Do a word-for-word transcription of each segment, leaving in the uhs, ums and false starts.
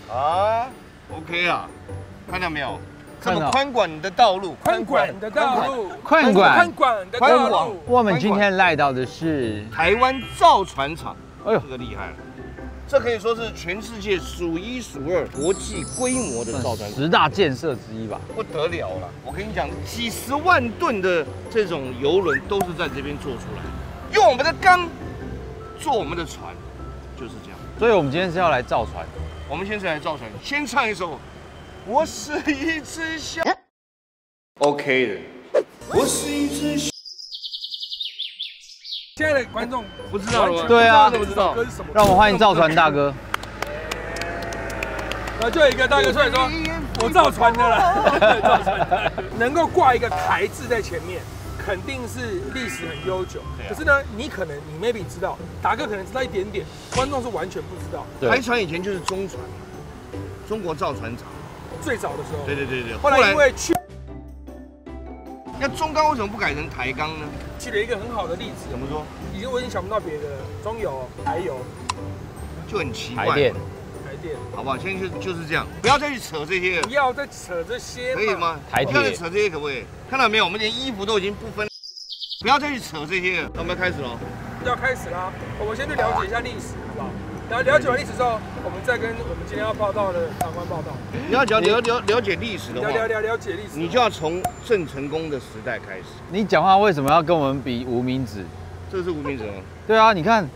啊 ，OK 啊，看到没有？这么看到宽广的道路， 宽广的道路， 宽广宽广的道路。 我们今天来到的是台湾造船厂， 哎呦这个厉害了，这可以说是全世界数一数二国际规模的造船厂， 十大建设之一吧。 不得了了。我跟你讲，几十万吨的这种游轮都是在这边做出来，用我们的钢做我们的船，就是这样。 所以我们今天是要来造船。 我们先是来造船，先唱一首《我是一只小》 ，OK 的。我是一只小， 现在的观众不知道了吗？ 对啊不知道歌是什么。 让我们欢迎造船大哥。 然后就有一个大哥出来说：“我造船的啦，造船的，能够挂一个台字在前面。”肯定是历史很悠久，可是呢，你可能你 maybe 知道，达哥可能知道一点点，观众是完全不知道。 台船以前就是中船，中国造船厂最早的时候。 对对对对。 后来因为去， 那中钢为什么不改成台钢呢？ 举了一个很好的例子。 怎么说？ 已经我已经想不到别的了，中油、台油， 就很奇怪。 台电， 台电， 好不好？现在就就是这样，不要再去扯这些了。 不要再扯这些， 可以吗？ 台铁， 不要再扯这些，可不可以？看到没有？我们连衣服都已经不分。不要再去扯这些了，那我们要开始喽。 要开始啦，我们先去了解一下历史，好不好？然后了解完历史之后，我们再跟我们今天要报道的长官报道。 你要了了了了解历史的话， 了了了解历史， 你就要从郑成功的时代开始。 你讲话为什么要跟我们比无名指？ 这是无名指吗？ 对啊，你看，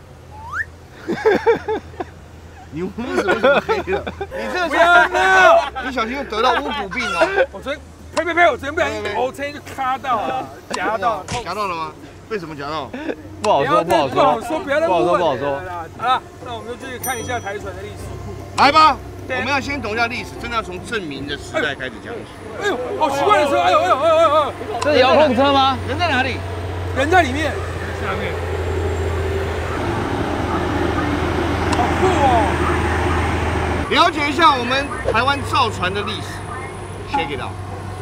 你无名指为什么黑了？你这个不要闹， 你小心又得到乌骨病哦。 我昨天呸呸呸，我昨天不小心头车就卡到了，夹到， 夹到了吗？为什么夹到？ 不好说，不好不好说， 说，不要再不好说， 问不好说。 好了，那我们就去看一下台船的历史。 来吧，我们要先懂一下历史，真的要从郑明的时代开始讲起。 哎呦，好奇怪的车！哎呦哎呦哎呦哎呦！ 这是遥控车吗？ 人在哪里？ 人在里面，下面。好酷哦！ 了解一下我们台湾造船的历史 ，check it out。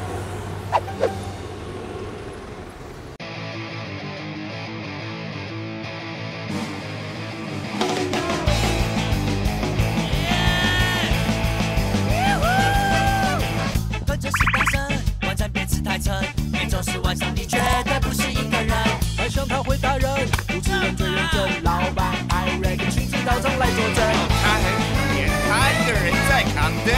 跟着是大声，晚餐别吃太撑，每周四晚上你绝对不是一个人。台上他会打人，主持人最认真，老板艾瑞克亲自到场来作证。 他很可怜，他一个人在扛灯。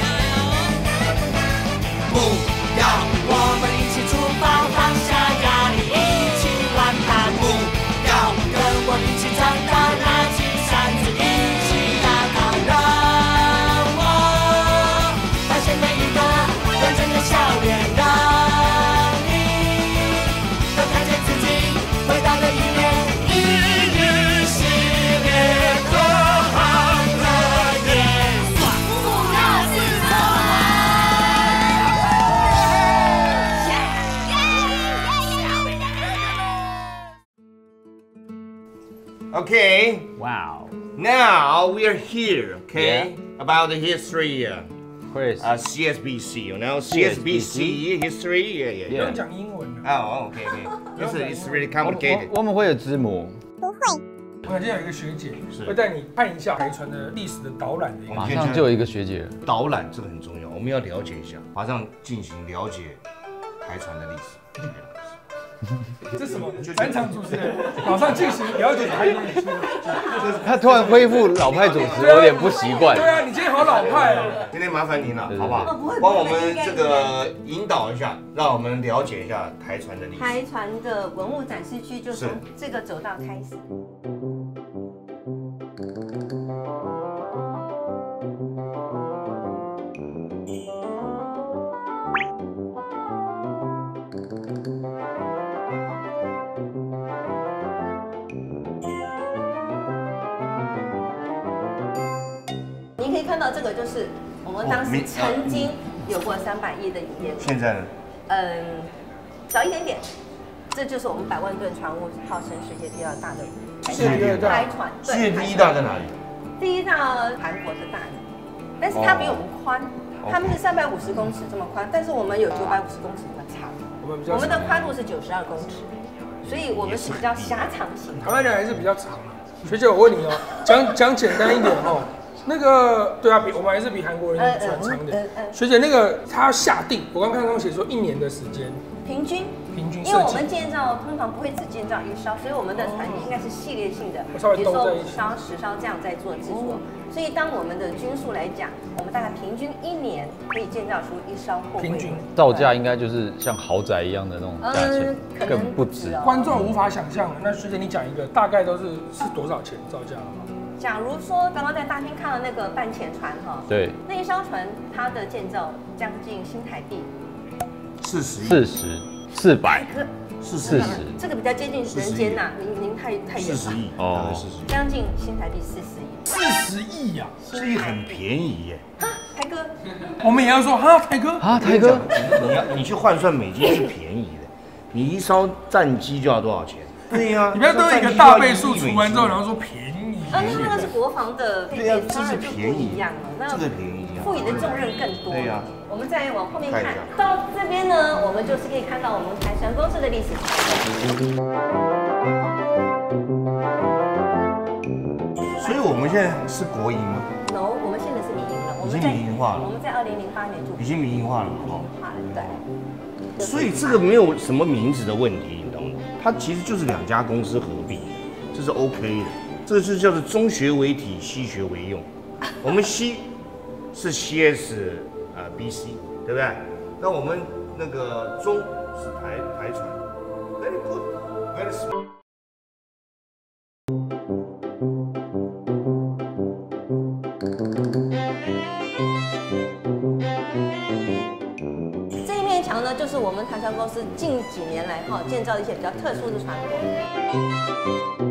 不要，我们一起出发，放下压力，一起玩吧。不要，跟我一起长大，拿起扇子，一起打倒。让我发现每一个认真的笑脸，让你都看见自己伟大的一面。一日系列多好的夜，不要自责。 Okay, Wow. now we are here. Okay, Yeah. about the history. Uh, Chris. uh, C S B C, you know, C S B C history. Yeah, yeah, 不 yeah. 用讲英文了。 Oh, okay, okay. It's, it's really 我 complicated. 我们会有字母， 我们今天有一个学姐会带你看一下台船的历史的导览的一个。 马上就有一个学姐了。 导览这个很重要，我们要了解一下，马上进行了解台船的历史。 这是什么？展场主持人马上进行了解台船历史。 他突然恢复老派主持，有点不习惯。 对啊，你今天好老派哦。 今天麻烦您了， 对对好不好？帮我们这个引导一下，让我们了解一下台船的历史。 台船的文物展示区就从是这个走道开始。你可以看到这个就是我们当时曾经有过三百页的影片。 现在呢？ 嗯，少一点点。这就是我们百万吨船坞，号称世界第二大的世界第二大台船。 世界第一大在哪里？ 第一大韩国的大理，但是它比我们宽，他们是三百五十公尺这么宽，但是我们有九百五十公尺那么长。 我们比较我们的宽度是九十二公尺，所以我们是比较狭长型。 台湾人还是比较长啊。学姐，我问你哦，讲讲简单一点哦， 那个对啊，比我们还是比韩国人传长的。学姐，那个他要下定，我刚看刚写说一年的时间， 平均。 平均， 因为我们建造通常不会只建造一艘，所以我们的船应该是系列性的，比如说五艘、十艘这样在做制作。所以当我们的均数来讲，我们大概平均一年可以建造出一艘货柜。 平均造价应该就是像豪宅一样的那种价钱，更不止。 观众无法想象的。那学姐，你讲一个大概都是是多少钱造价？ 假如说刚刚在大厅看到那个半潜船哈， 对， 那一艘船它的建造将近新台币四十亿， 四十。四百， 四十， 这个比较接近人间呐，您您太太远了。 四十亿哦，四十亿， 将近新台币四十亿。 四十亿呀， 所以很便宜耶。 哈，台哥， 我们也要说哈，台哥啊，台哥， 你要你去换算美金是便宜的，你一艘战机就要多少钱？对呀， 你不要都一个大倍数除完之后，然后说便宜。 啊，因为那个是国防的配备， 这是便宜一样了，那这个便宜， 赋予的重任更多。 对呀。 我们再往后面看，到这边呢，我们就是可以看到我们台船公司的历史。 所以我们现在是国营吗 ？No， 我们现在是民营了。 已经民营化了。 我们在二零零八年就已经民营化了。 民营化了，对。 所以这个没有什么名字的问题，你懂吗？它其实就是两家公司合并，这是 OK 的。这个是叫做中学为体，西学为用。我们西是 C S。呃 ，B C 对不对？那我们那个中是台台船 ，very good，very smart。 这一面墙呢，就是我们台船公司近几年来哈建造一些比较特殊的船舶。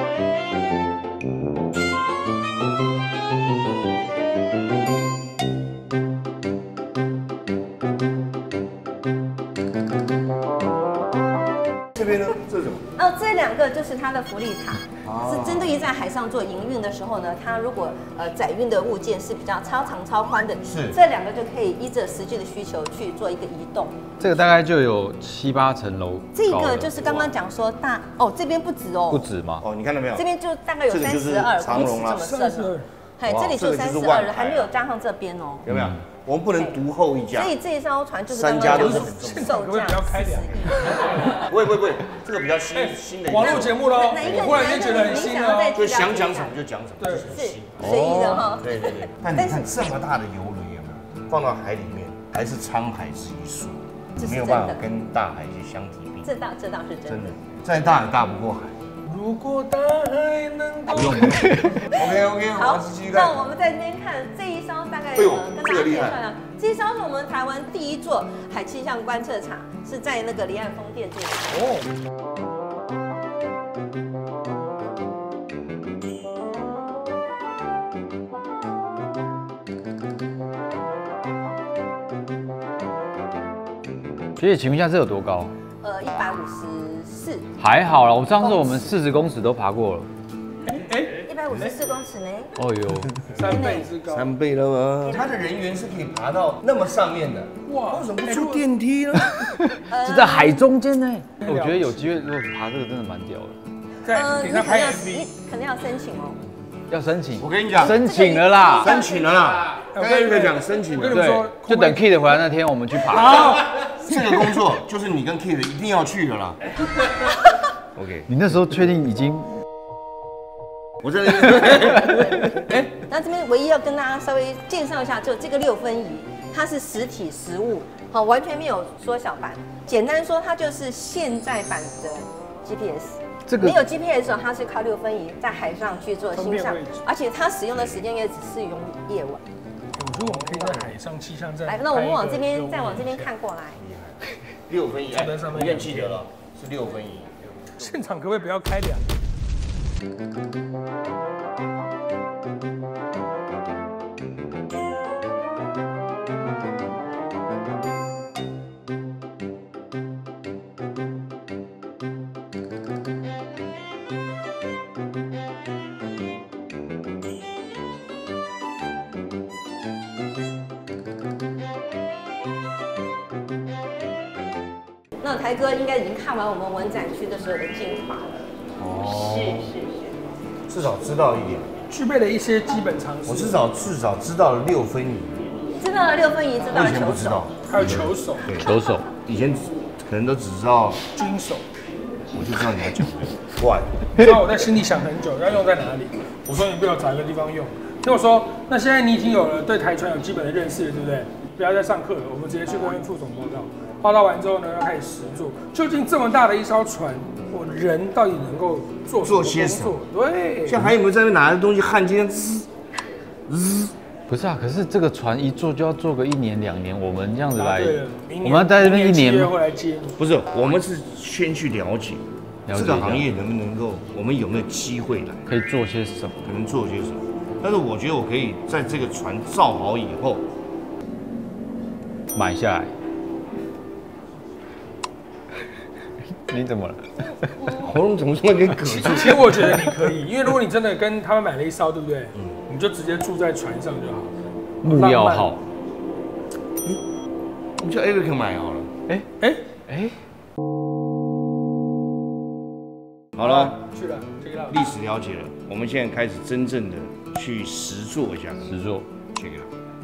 这边呢，这是什么？ 哦，这两个就是它的浮力塔，是针对于在海上做营运的时候呢，它如果呃载运的物件是比较超长超宽的， 是这两个就可以依着实际的需求去做一个移动。 这个大概就有七八层楼。 这个就是刚刚讲说大哦，这边不止哦， 不止吗？ 哦，你看到没有？ 这边就大概有三十二公尺这么深了。嘿，这里就三十二了，还没有加上这边哦。 有没有？我们不能独后一家。 所以这一艘船就是三家都是很重售价四十亿。 不会不会不会，这个比较新新的。 网络节目喽，我忽然间觉得很新哦。 就想讲什么就讲什么， 是随意的哈。 对对对。但你看这么大的游轮有没有？放到海里面，还是沧海之一粟，没有办法跟大海去相提并。 这倒这倒是真的。 真的，再大也大不过海。 如果大海能够。 不用。OK OK， 好，那我们在这边看这一艘大概呃跟大家介绍一下，这一艘是我们台湾第一座海气象观测场，是在那个离岸风电这里。哦。 学姐，请问一下，这有多高？ 呃，一百五十四。 还好啦，我上次我们四十公尺都爬过了。 哎，一百五十四公尺呢？ 哦呦， 三倍之高。 三倍了吗？它的人员是可以爬到那么上面的。哇，为什么不坐电梯呢？ 是在海中间呢。我觉得有机会，如果爬这个真的蛮屌的。 在顶上拍 M V， 你肯定要申请哦。 要申请， 我跟你讲， 申请了啦， 申请了啦。刚刚有讲申请， 我跟你们说， 就等 Kid 回来那天我们去爬。 好，这个工作就是你跟 Kid 一定要去的啦。OK， 你那时候确定已经？ 我这里。 哎，那这边唯一要跟大家稍微介绍一下，就这个六分仪，它是实体实物，好，完全没有缩小版。简单说，它就是现在版的 G P S。这个没有 G P S 的时候，它是靠六分仪在海上去做星象，而且它使用的时间也只适用夜晚。 我觉得我们可以在海上气象站。 来，那我们往这边再往这边看过来。 六分仪，哎，我也记得了，是六分仪。 现场可不可以不要开两？ 那台哥应该已经看完我们文展区的所有的精华了。哦，是是是， 至少知道一点。 具备了一些基本常识。 我至少至少知道了六分仪， 知道了六分仪，知道我了球以前不知道手，， 还有球手、 对， 球手， 以前可能都只知道， 军手。 我就知道你要讲的，怪， 然后我在心里想很久，要用在哪里？我说你不要找一个地方用。听我说，那现在你已经有了对台船有基本的认识了，对不对？不要再上课了，我们直接去跟副总报告。报道完之后呢，要开始实做。究竟这么大的一艘船，我人到底能够做做些什么？ 对， 像还有没有在那边拿着东西焊接滋滋？ 不是啊，可是这个船一做就要做个一年两年，我们这样子来， 对了，明年我们要在这边一年明年会来接你。 不是，我们是先去了解了解这个行业能不能够，我们有没有机会来， 可以做些什么？ 能做些什么？但是我觉得我可以在这个船造好以后， 买下来。你怎么了？ 喉咙怎么突然间哽住？ 其实我觉得你可以，因为如果你真的跟他们买了一艘，对不对？嗯，你就直接住在船上就好。 木曜号。 我们叫 Eric 买好了。 哎哎哎， 好了， 去了，这个历史了解了，我们现在开始真正的去实做一下。 实做。 这个，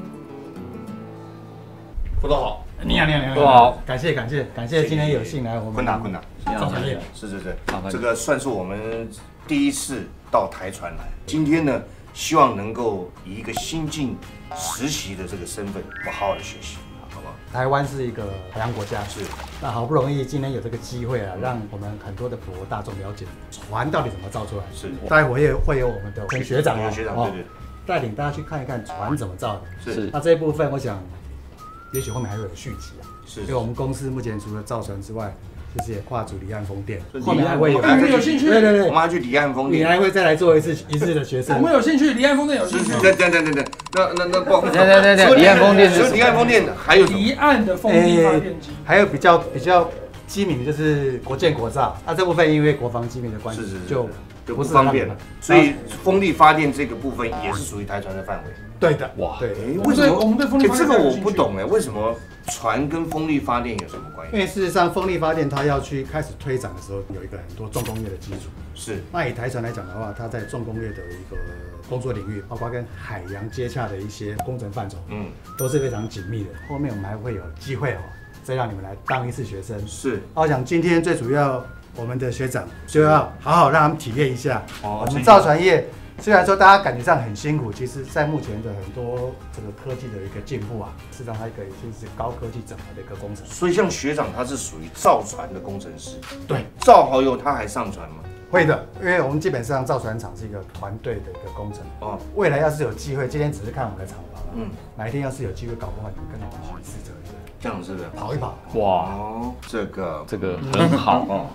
辅导好， 你好，你好，你好， 不好， 感谢感谢感谢今天有幸来我们坤达坤达， 造船业， 是是是麻烦，你这个算是我们第一次到台船来。今天呢，希望能够以一个新进实习的这个身份，我好好的学习，好不好？ 台湾是一个海洋国家， 是， 那好不容易今天有这个机会啊，让我们很多的普罗大众了解船到底怎么造出来。 是， 待会也会有我们的陈学长啊， 学长， 哦对对， 带领大家去看一看船怎么造的。 是那这一部分，我想也许后面还会有续集啊。 是因为我们公司目前除了造船之外，其实也跨足离岸风电是， 后面还会有。 你们有兴趣？ 对对对， 我们还去离岸风你电。 还会再来做一次一次的学生我。们有兴趣，离岸风电有兴趣。 等等等等等，那那那不， 等等等等离岸风电是什么除了离岸风电还有什么？ 离岸的风力发电机。 还有比较比较机敏的就是国建国造，那这部分因为国防机密的关系， 是是是就就不是不方便让你们， 所以风力发电这个部分也是属于台船的范围。 对的， 哇对， 哎， 我们对我们对风力发电这个我有兴趣不懂哎，为什么船跟风力发电有什么关系？ 因为事实上风力发电它要去开始推展的时候，有一个很多重工业的基础。 是那以台船来讲的话，它在重工业的一个工作领域，包括跟海洋接洽的一些工程范畴， 嗯， 都是非常紧密的。后面我们还会有机会哦，再让你们来当一次学生。 是我想今天最主要，我们的学长就要好好让他们体验一下， 哦我们造船业虽然说大家感觉上很辛苦，其实在目前的很多这个科技的一个进步啊，事实上它可以就是高科技整合的一个工程。 所以像学长他是属于造船的工程师， 对， 造好以后他还上船吗？ 会的，因为我们基本上造船厂是一个团队的一个工程。 哦， 未来要是有机会，今天只是看我们的厂房， 嗯嗯，哪一天要是有机会，搞不好你们跟我们去试着这样是不是？ 跑一跑。 哇， 哦，这个这个很好哦。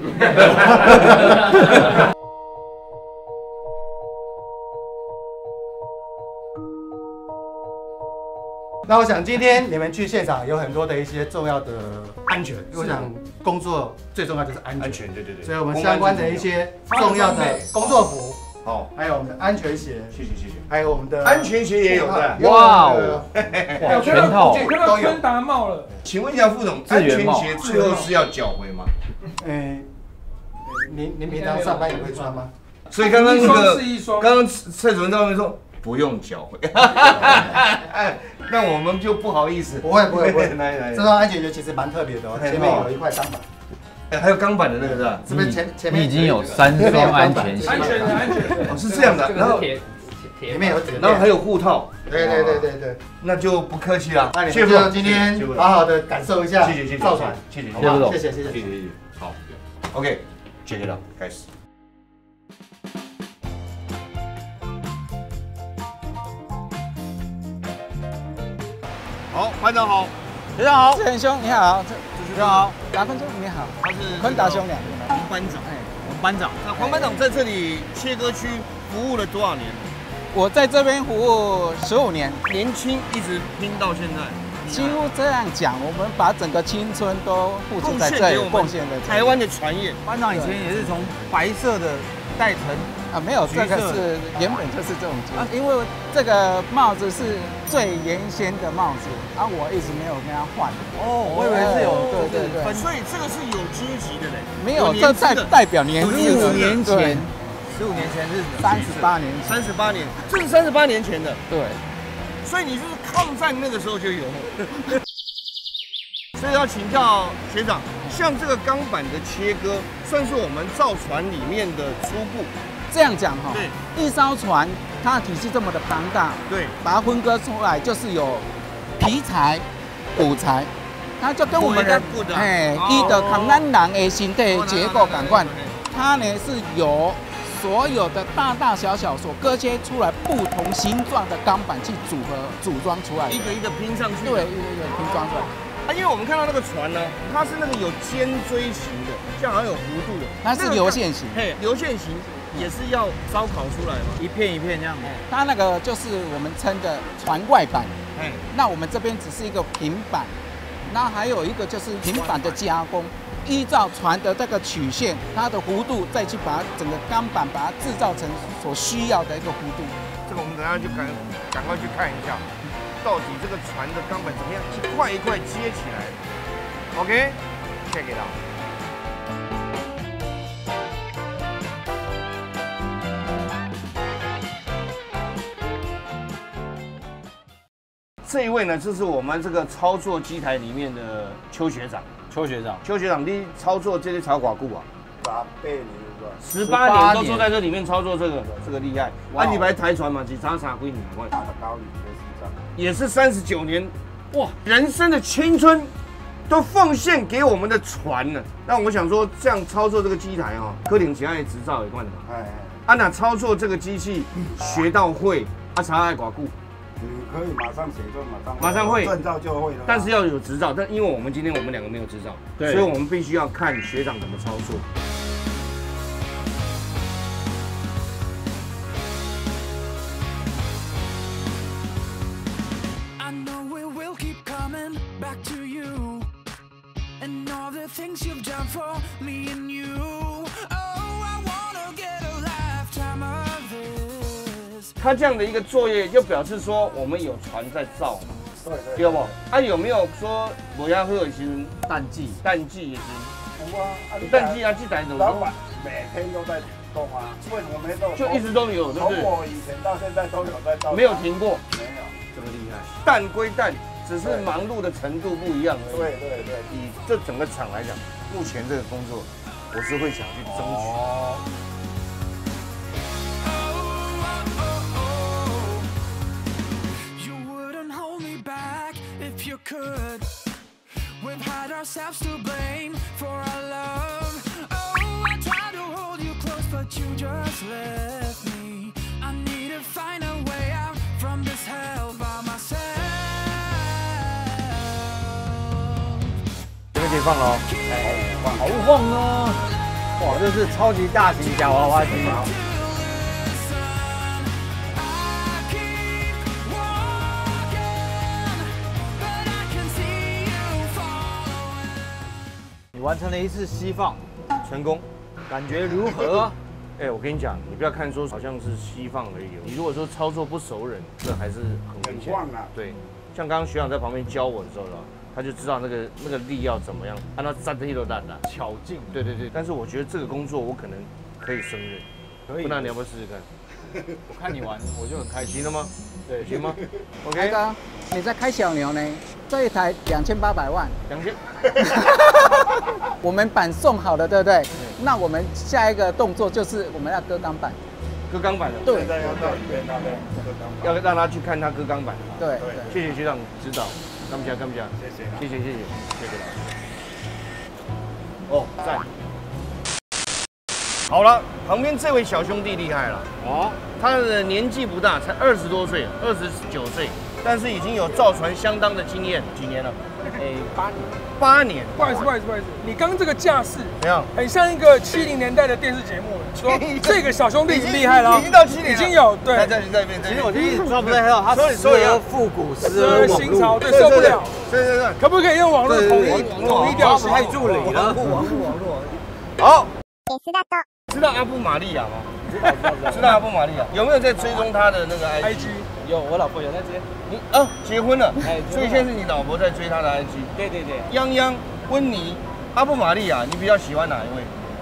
那我想今天你们去现场有很多的一些重要的安全，因为我想工作最重要就是安全。 安全，对对对。 所以我们相关的一些重要的工作服， 好， 还有我们的安全鞋， 谢谢谢谢。 还有我们的安全鞋也有的。 哇哦， 哇， 全套我看到昆达帽了。 请问一下副总，安全鞋最后是要缴回吗？ 嗯，您您平常上班也会穿吗？ 所以刚刚那一双个是一双刚刚蔡主任在外面说不用缴回，那我们就不好意思。 不会不会不会， 来来这双安全鞋其实蛮特别的哦，前面有一块钢板， 哎，还有钢板的那个是吧？ 是不是前前面你已经有三双安全鞋， 安全的安全的。 哦，是这样的。然后里面有铁链， 然后还有护套， 对对对对对， 那就不客气了。 那你们就今天好好的感受一下谢谢谢谢造船， 谢谢好不好？ 谢谢谢谢谢谢谢谢。谢谢。好，OK，接着了，开始。好，班长好， 学长好， 志恒兄你好， 学长好， 达坤兄你好， 他是坤达兄两黄班长，哎，黄班长。那黄班长在这里切割区服务了多少年？ 我在这边服务十五年， 年轻一直拼到现在， 几乎这样讲，我们把整个青春都付出在这里，贡献在台湾的船业。 班长以前也是从白色的带成啊，没有，这个是原本就是这种结构，因为这个帽子是最原先的帽子，啊，我一直没有跟他换。 哦，我以为是有对对对， 所以这个是有阶级的嘞， 没有，这代代表年资。 十五年前， 十五年前是三十八年前， 三十八年，这是三十八年前的。 对， 所以你是抗战那个时候就有。所以要请教学长，像这个钢板的切割，算是我们造船里面的初步。 这样讲哈， 对， 一艘船它的体积这么的庞大， 对， 把它分割出来就是有皮材、骨材，它就跟我们的哎，一的抗咱人的身体结构感官，它呢是由所有的大大小小所割切出来不同形状的钢板去组合组装出来的， 一个一个拼上去。 对，一个一个拼装出来。 啊，因为我们看到那个船呢，它是那个有尖锥型的，这样好像有弧度的， 它是流线型。 嘿，流线型也是要烧烤出来嘛， 一片一片这样。 它那个就是我们称的船外板。 哎， 那我们这边只是一个平板，那还有一个就是平板的加工。依照船的这个曲线，它的弧度，再去把整个钢板把它制造成所需要的一个弧度。 这个我们等下就赶赶快去看一下，到底这个船的钢板怎么样一块一块接起来。OK，check it out。这一位呢，就是我们这个操作机台里面的邱学长。 邱学长， 邱学长，你操作这些茶寡固啊？ 十八年是吧？ 十八年都坐在这里面操作这个，这个厉害。啊，你来台船嘛，几长茶归你嘛？ 打的高里的西藏， 也是三十九年，哇，人生的青春都奉献给我们的船了。那我想说，这样操作这个机台哦，科领其他的执照也关的嘛。哎哎，啊，那操作这个机器学到会，啊，茶爱寡固。 你可以马上写作，马上马上会证照就会了， 但是要有执照。但因为我们今天我们两个没有执照，所以我们必须要看学长怎么操作。他这样的一个作业，就表示说我们有船在造嘛， 对对， 对不？啊，有没有说我要喝的时候淡季， 淡季也行。 有啊， 淡季啊，这台怎么说？ 每天都在动啊，为什么没动？ 就一直都有，对不对？ 从我以前到现在都有在造， 没有停过。 没有， 这么厉害。淡归淡，只是忙碌的程度不一样而已。 对对对， 以这整个厂来讲，目前这个工作，我是会想去争取。哦 You could. We've had ourselves to blame for our love. Oh, I tried to hold you close, but you just left me. I need to find a way out from this hell by myself. 这边可以放喽，哎，好晃哦！哇，这是超级大型夹娃娃机。 你完成了一次吸放， 成功， 感觉如何？ 哎，我跟你讲，你不要看说好像是吸放而已，你如果说操作不熟人，这还是很危险。对，像刚刚学长在旁边教我的时候呢，他就知道那个那个力要怎么样，按照站地都蛋的巧劲。 对对对，但是我觉得这个工作我可能可以胜任， 可以。 不然你要不要试试看？ 我看你玩，我就很开心了吗？ 对， 行吗 ？OK。哥，你在开小牛呢？这一台两千八百万。 两千。 我们板送好了，对不对？那我们下一个动作就是我们要割钢板。 割钢板的。 对。 现在要到里面那边割钢板。 要让他去看他割钢板。 对。 谢谢学长指导，干不加干不加。 谢谢。 谢谢谢谢谢谢。哦，赞。 好了，旁边这位小兄弟厉害了哦，他的年纪不大，才二十多岁，二十九岁，但是已经有造船相当的经验，几年了？ 哎，八年。 八年。 不好意思，不好意思，不好意思，你刚这个架势怎样？ 很像一个七零年代的电视节目，说这个小兄弟已经厉害了， 已经到七零， 已经有对。 在这里这边， 其实我觉得一直抓不太到，他时而复古，时而新潮，对，受不了。 对对对， 可不可以用网络统一统一调性？ 太助理了， 网络网络网络。好。知道阿布玛利亚吗？ 知道知道知道。 知道阿布玛利亚有没有在追踪他的那个 I G？ 有，我老婆有在追。 你啊，结婚了？哎，所以现在是你老婆在追他的 I G。 对对对。 泱泱、温妮、阿布玛利亚，你比较喜欢哪一位？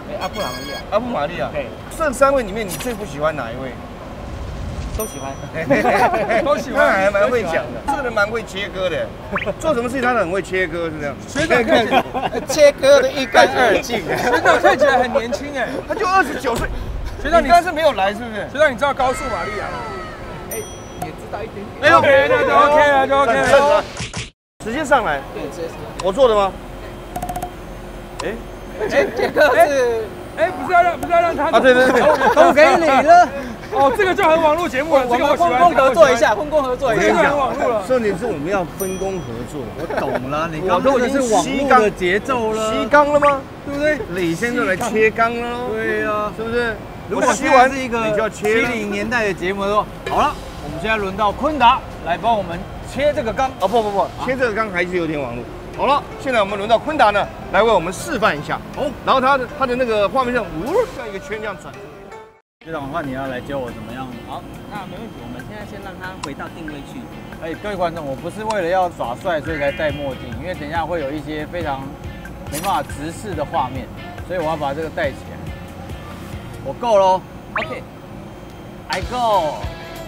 哎，阿布玛利亚， 阿布玛利亚。 对， 这三位里面你最不喜欢哪一位？ 都喜欢， 都喜欢， 他还蛮会讲的，这个人蛮会切割的，做什么事情他都很会切割，是这样。 学长看起来切割的一干二净。 学长看起来很年轻哎， 他就二十九岁。 学长你刚是没有来是不是？ 学长你知道高速玛利亚吗？ 哎，也知道一点点。 哎呦， 那就 OK 了，就 OK 了。 直接上来。 对，直接上。 我做的吗？哎， 哎，杰克是， 哎，不是要让不是要让他啊，对对对， 都给你了。 哦，这个就很网络节目了，这个我喜欢。 分工合作一下，分工合作一下。 这个很网络了。 重点是我们要分工合作。 我懂了，你刚刚是网络的节奏了， 吸缸了吗？ 对不对？ 李先生来切缸了。 对呀， 是不是？ 如果吸完是一个七零年代的节目的话，好了，我们现在轮到坤达来帮我们切这个缸。 哦不不不，切这个缸还是有点网络。好了，现在我们轮到坤达呢，来为我们示范一下。哦，然后他的他的那个画面上，呜，像一个圈这样转。 学长的话，你要来教我怎么样？ 好，那没问题，我们现在先让它回到定位去。 哎，各位观众，我不是为了要耍帅所以才戴墨镜，因为等一下会有一些非常没办法直视的画面，所以我要把这个戴起来。我够喽 ，OK，I go。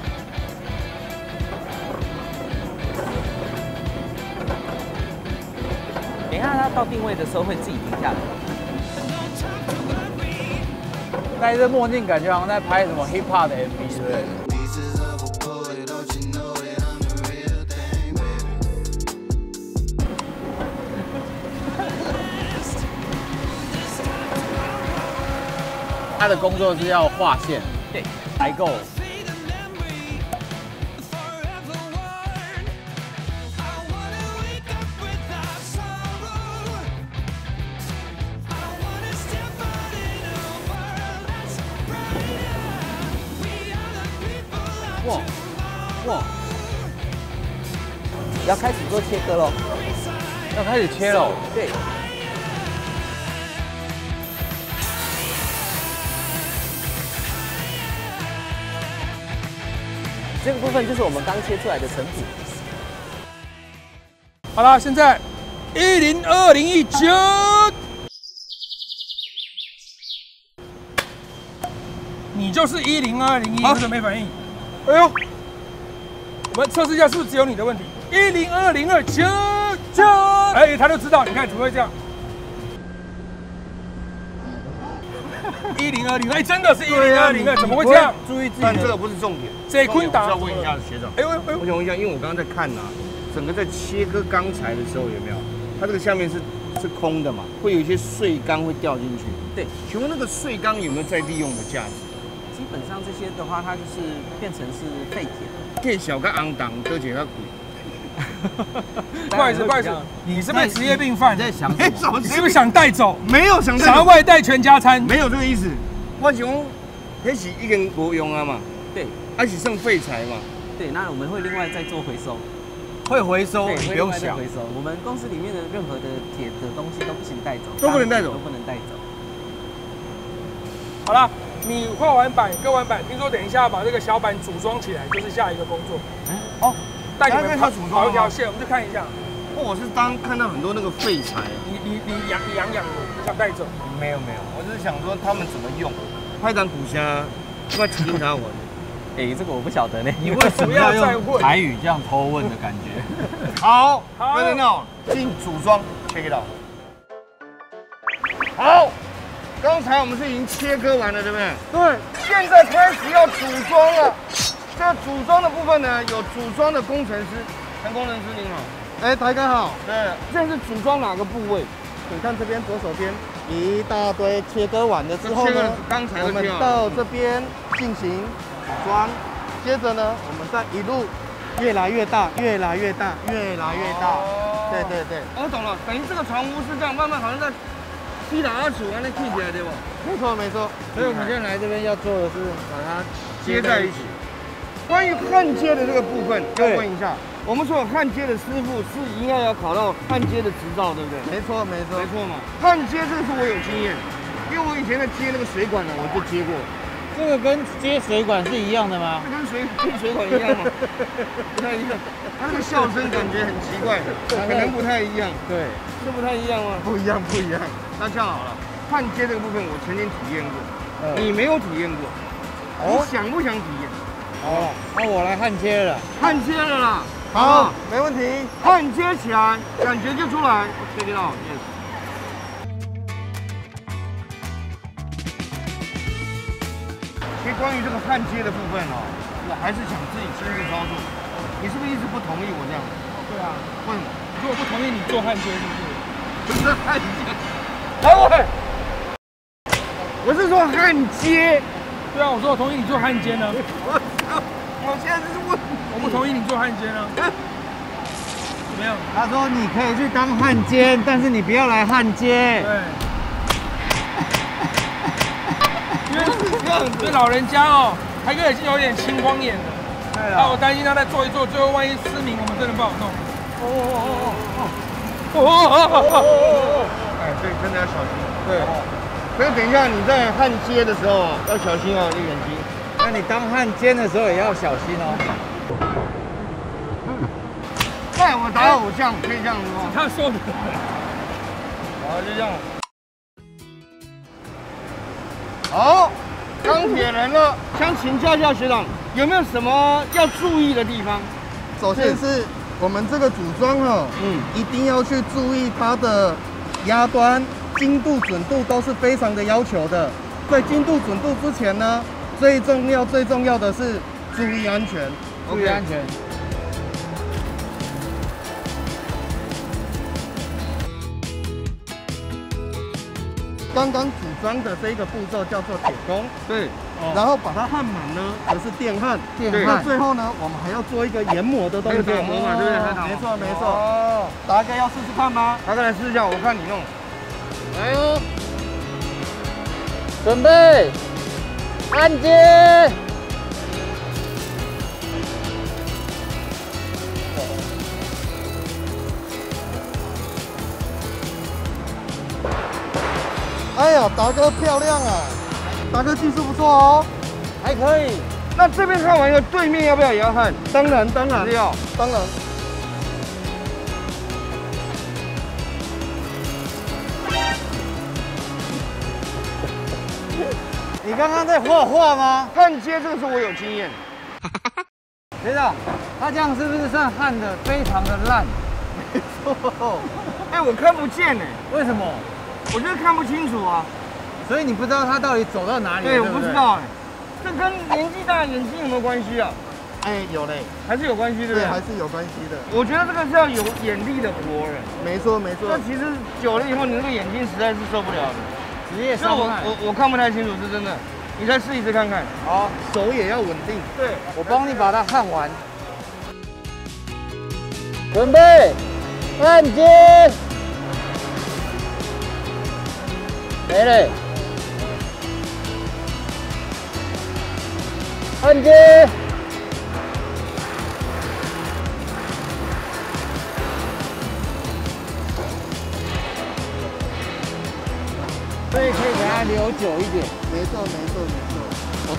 等一下它到定位的时候会自己停下来。 戴着墨镜，感觉好像在拍什么 hip hop 的 M V， 对不对？他的工作是要画线， 对 ，I go。 哇哇！要开始做切割喽， 要开始切喽。 对。这个部分就是我们刚切出来的成品。 好了，现在一零二零一九，你就是一零二零一，这个没反应。哎呦，我们测试一下是不是只有你的问题。一零二零二九九，哎，他就知道，你看怎么会这样？一零二零，哎，真的是一零二零二，怎么会这样？ 注意自己，但这个不是重点。 这坤达， 要问一下学长。 哎呦哎呦， 我想问一下，因为我刚刚在看啊，整个在切割钢材的时候有没有？它这个下面是是空的嘛，会有一些碎钢会掉进去。 对， 请问那个碎钢有没有再利用的价值？ 基本上这些的话，它就是变成是废铁。 可以小个昂档，而且它贵。 不好意思，不好意思，你是不是职业病犯？ 你在想什么？ 你是不是想带走？ 没有想带走， 想要外带全家餐？ 没有这个意思。我想，那是已经无用啊嘛。 对， 还是剩废材嘛。 对，那我们会另外再做回收。 会回收，你不用想。 回收，我们公司里面的任何的铁的东西都不行带走， 都不能带走， 都不能带走。 好了，你画完板、割完板，听说等一下把这个小板组装起来，就是下一个工作。哦，带你们跑跑一条线，我们就看一下。 我是当看到很多那个废材， 你你你痒你痒痒的，你想带走？ 没有没有，我只是想说他们怎么用。拍档骨虾，要听他玩。 哎，这个我不晓得呢。 你为什么要用台语这样偷问的感觉？ 好，不能闹，进组装 ，check it out。好，刚才我们是已经切割完了，对不对？ 对。 现在开始要组装了。这个组装的部分呢，有组装的工程师，陈工程师您好。 哎，台哥好。 对，这是组装哪个部位？ 你看这边左手边一大堆切割完了之后呢， 刚才我们到这边进行组装，接着呢，我们再一路越来越大，越来越大，越来越大。哦、对对对。 我、哦、懂了，等于这个船坞是这样慢慢好像在踢打二杵，完了踢起来对不？ 没错没错。所以我们现在来这边要做的是把它接在一起。关于焊接的这个部分，要问一下。我们说焊接的师傅是应该要考到焊接的执照，对不对？ 没错，没错， 没错嘛。焊接这个是我有经验，因为我以前在接那个水管呢，我就接过。 这个跟接水管是一样的吗？ 这跟水跟水管一样吗？不太一样。它这个笑声感觉很奇怪，可能不太一样。 对， 是不太一样吗？ 不一样，不一样。 那这样好了， 焊接这个部分，我曾经体验过，你没有体验过，你想不想体验？ 哦，那我来焊接了， 焊接了啦。 好，没问题。 焊接起来，感觉就出来。check it out， yes。其实关于这个焊接的部分哦，我还是想自己亲自操作。你是不是一直不同意我这样？ 对啊。 为什么？ 如果不同意你做焊接，是不是？ 不是焊接。等会，我是说焊接。 对啊，我说我同意你做焊接呢。 我操！我现在是问， 我不同意你做焊接呢。怎么样？ 他说你可以去当焊接，但是你不要来焊接。 对。因为这样，这老人家哦，他哥已经有点青光眼了。对啊。那我担心他再做一做，最后万一失明，我们真的不好弄。哦哦哦哦哦。哦哦哦哦哦！ 哎，所以真的要小心。对。所以等一下你在焊接的时候要小心哦，你眼睛。 那你当焊接的时候也要小心哦。 在我打偶像可以这样子吗？ 他说的。 好，就这样。好，钢铁人了。想请教一下学长，有没有什么要注意的地方？ 首先是我们这个组装哦，嗯，一定要去注意它的压端、精度、准度都是非常的要求的。在精度、准度之前呢，最重要、最重要的是注意安全， 注意安全。 刚刚组装的这个步骤叫做铁工， 对， 哦、然后把它焊满呢，则是电焊，电焊。最后呢，我们还要做一个研磨的动作， 打磨嘛，对不对？ 没错，没错。哦，达哥要试试看吗？ 达哥来试一下，我看你弄。 来哦，准备，焊接。 哎呀，达哥漂亮啊！达哥技术不错哦， 还可以。 那这边焊完以后，对面要不要也要焊？ 当然，当然要， 当然。 你刚刚在画画吗？ 焊接这个是我有经验。 学长，他这样是不是算焊的非常的烂？ 没错。哎，我看不见哎， 为什么？ 我就是看不清楚啊， 所以你不知道他到底走到哪里。 对，我不知道哎，这跟年纪大眼睛有没有关系啊？ 哎，有嘞， 还是有关系，对不对？ 对，还是有关系的。 我觉得这个是要有眼力的活人。 没错，没错。 那其实久了以后，你那个眼睛实在是受不了的。 职业伤害。 我我我看不太清楚，是真的。你再试一次看看。 好，手也要稳定。 对， 我帮你把它焊完。准备，焊接。没嘞，焊接，所以可以给它留久一点。 没错，没错，没错。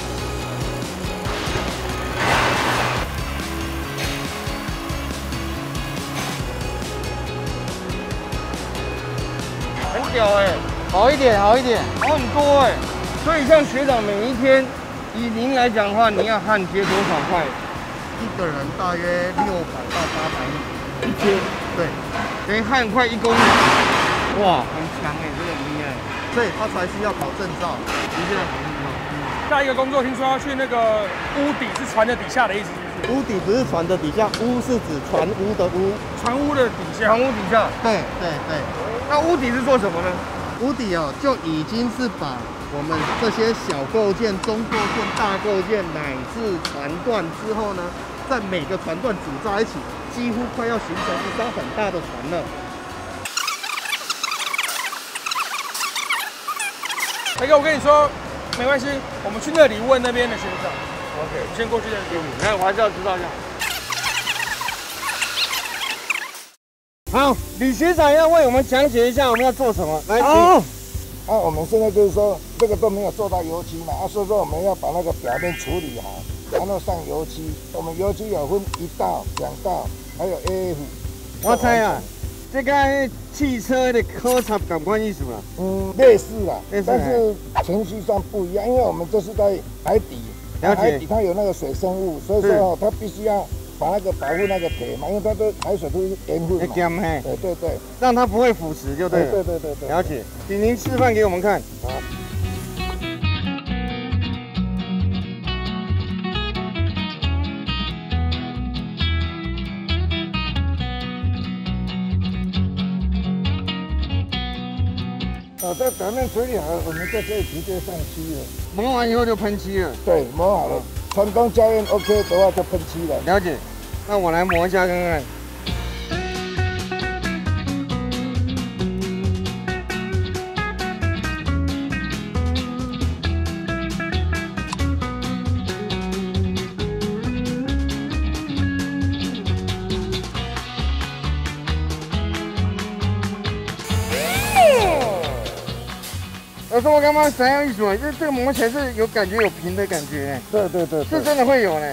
很屌哎、欸！ 好一点，好一点， 好很多哎、欸。所以像学长每一天，以您来讲的话，你要焊接多少块？ 一个人大约六百到八百米一天。 对， 等于焊快一公里。哇，很强哎、欸，这个很厉害。 所以他才需要考证照。 的确要考证照。 下一个工作听说要去那个屋底，是船的底下的意思，是不是？ 屋底不是船的底下，屋是指船屋的屋， 船屋的底下。 船屋底下。 对对对。 那屋底是做什么呢？ 屋底哦，就已经是把我们这些小构件、中构件、大构件乃至船段之后呢，在每个船段组在一起，几乎快要形成一艘很大的船了。 大哥，我跟你说，没关系，我们去那里问那边的学长。OK， 我先过去再给你。 那我还是要知道一下。 好，李学长要为我们讲解一下我们要做什么。来，请。 啊，我们现在就是说这个都没有做到油漆嘛，啊，所以说我们要把那个表面处理好，然后上油漆。我们油漆有分一道、两道，还有 A F。 我猜啊， 这跟汽车的科差感官艺术啦， 嗯，类似啦， 类似但是程序上不一样，因为我们这是在海底， 了解海底它有那个水生物，所以说哦，它必须要把那个保护那个铁嘛，因为它的海水都是盐分嘛， 咸嘿， 对对对， 让它不会腐蚀就对了。 对对对对， 了解。请您示范给我们看。 好。哦，在表面处理好了，我们就可以直接上漆了。 磨完以后就喷漆了。 对，磨好了，成功校验 OK 的话就喷漆了。 了解。那我来磨一下看看。老师，我刚刚怎样艺术啊？这这个磨起来是有感觉，有平的感觉。 对对对， 是真的会有呢。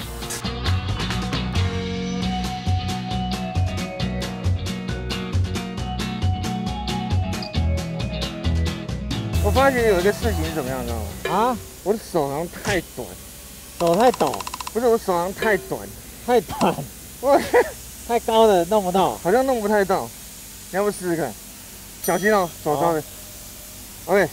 我发觉有一个事情是怎么样，你知道吗？啊，我的手好像太短， 手太短， 不是我手好像太短， 太短， 我太高了弄不到， 好像弄不太到。你要不试试看？小心哦，手稍微。OK。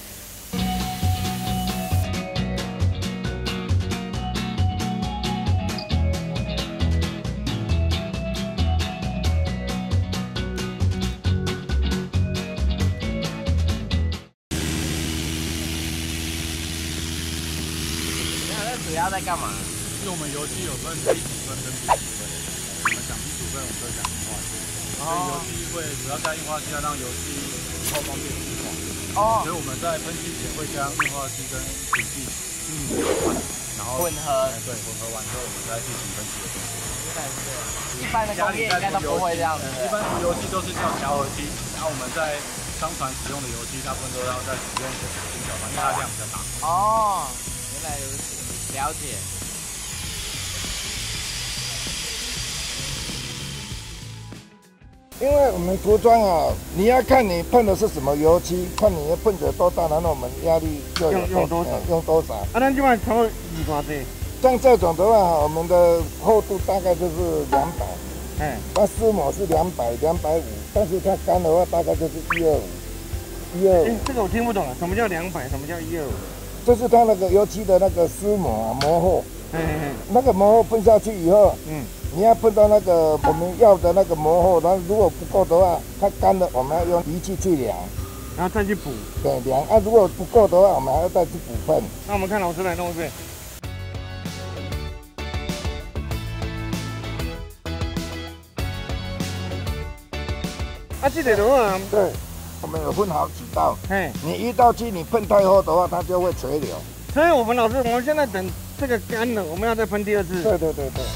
主要在干嘛？ 因为我们油漆有分基础分跟补分，我们讲基础分，我们就讲硬化漆。所以油漆会主要加硬化漆，要让油漆后方变平滑。哦。所以我们在喷漆前会将硬化漆跟土地均匀的混，然后混合。 对，混合完之后我们再进行喷漆的动作。 原来是这样。一般的工业应该都不会这样子。 一般油漆都是叫调和漆，然后我们在商船使用的油漆，大部分都要在使用水性搅拌，因为它量比较大。 哦，原来如此。了解。 因为我们涂装啊，你要看你喷的是什么油漆，看你的喷嘴多大，然后我们压力就有用多少， 用多少。 啊，咱今晚超几多这？ 像这种的话，我们的厚度大概就是两百，嗯，那湿抹是两百、两百五，但是它干的话大概就是一二五，一二五。 这个我听不懂了，什么叫两百？什么叫一二五？ 就是它那个油漆的那个湿抹啊，磨厚，嗯嗯，那个磨厚喷下去以后，嗯，你要喷到那个我们要的那个磨厚，然后如果不够的话，它干了，我们要用仪器去量， 然后再去补。 对，量啊，如果不够的话，我们还要再去补喷。 那我们看老师来弄一遍。啊，这个的话， 对。我们有分好几道，哎，你一道漆你喷太厚的话，它就会垂流。 所以我们老师，我们现在等这个干了，我们要再喷第二次。 对对对对。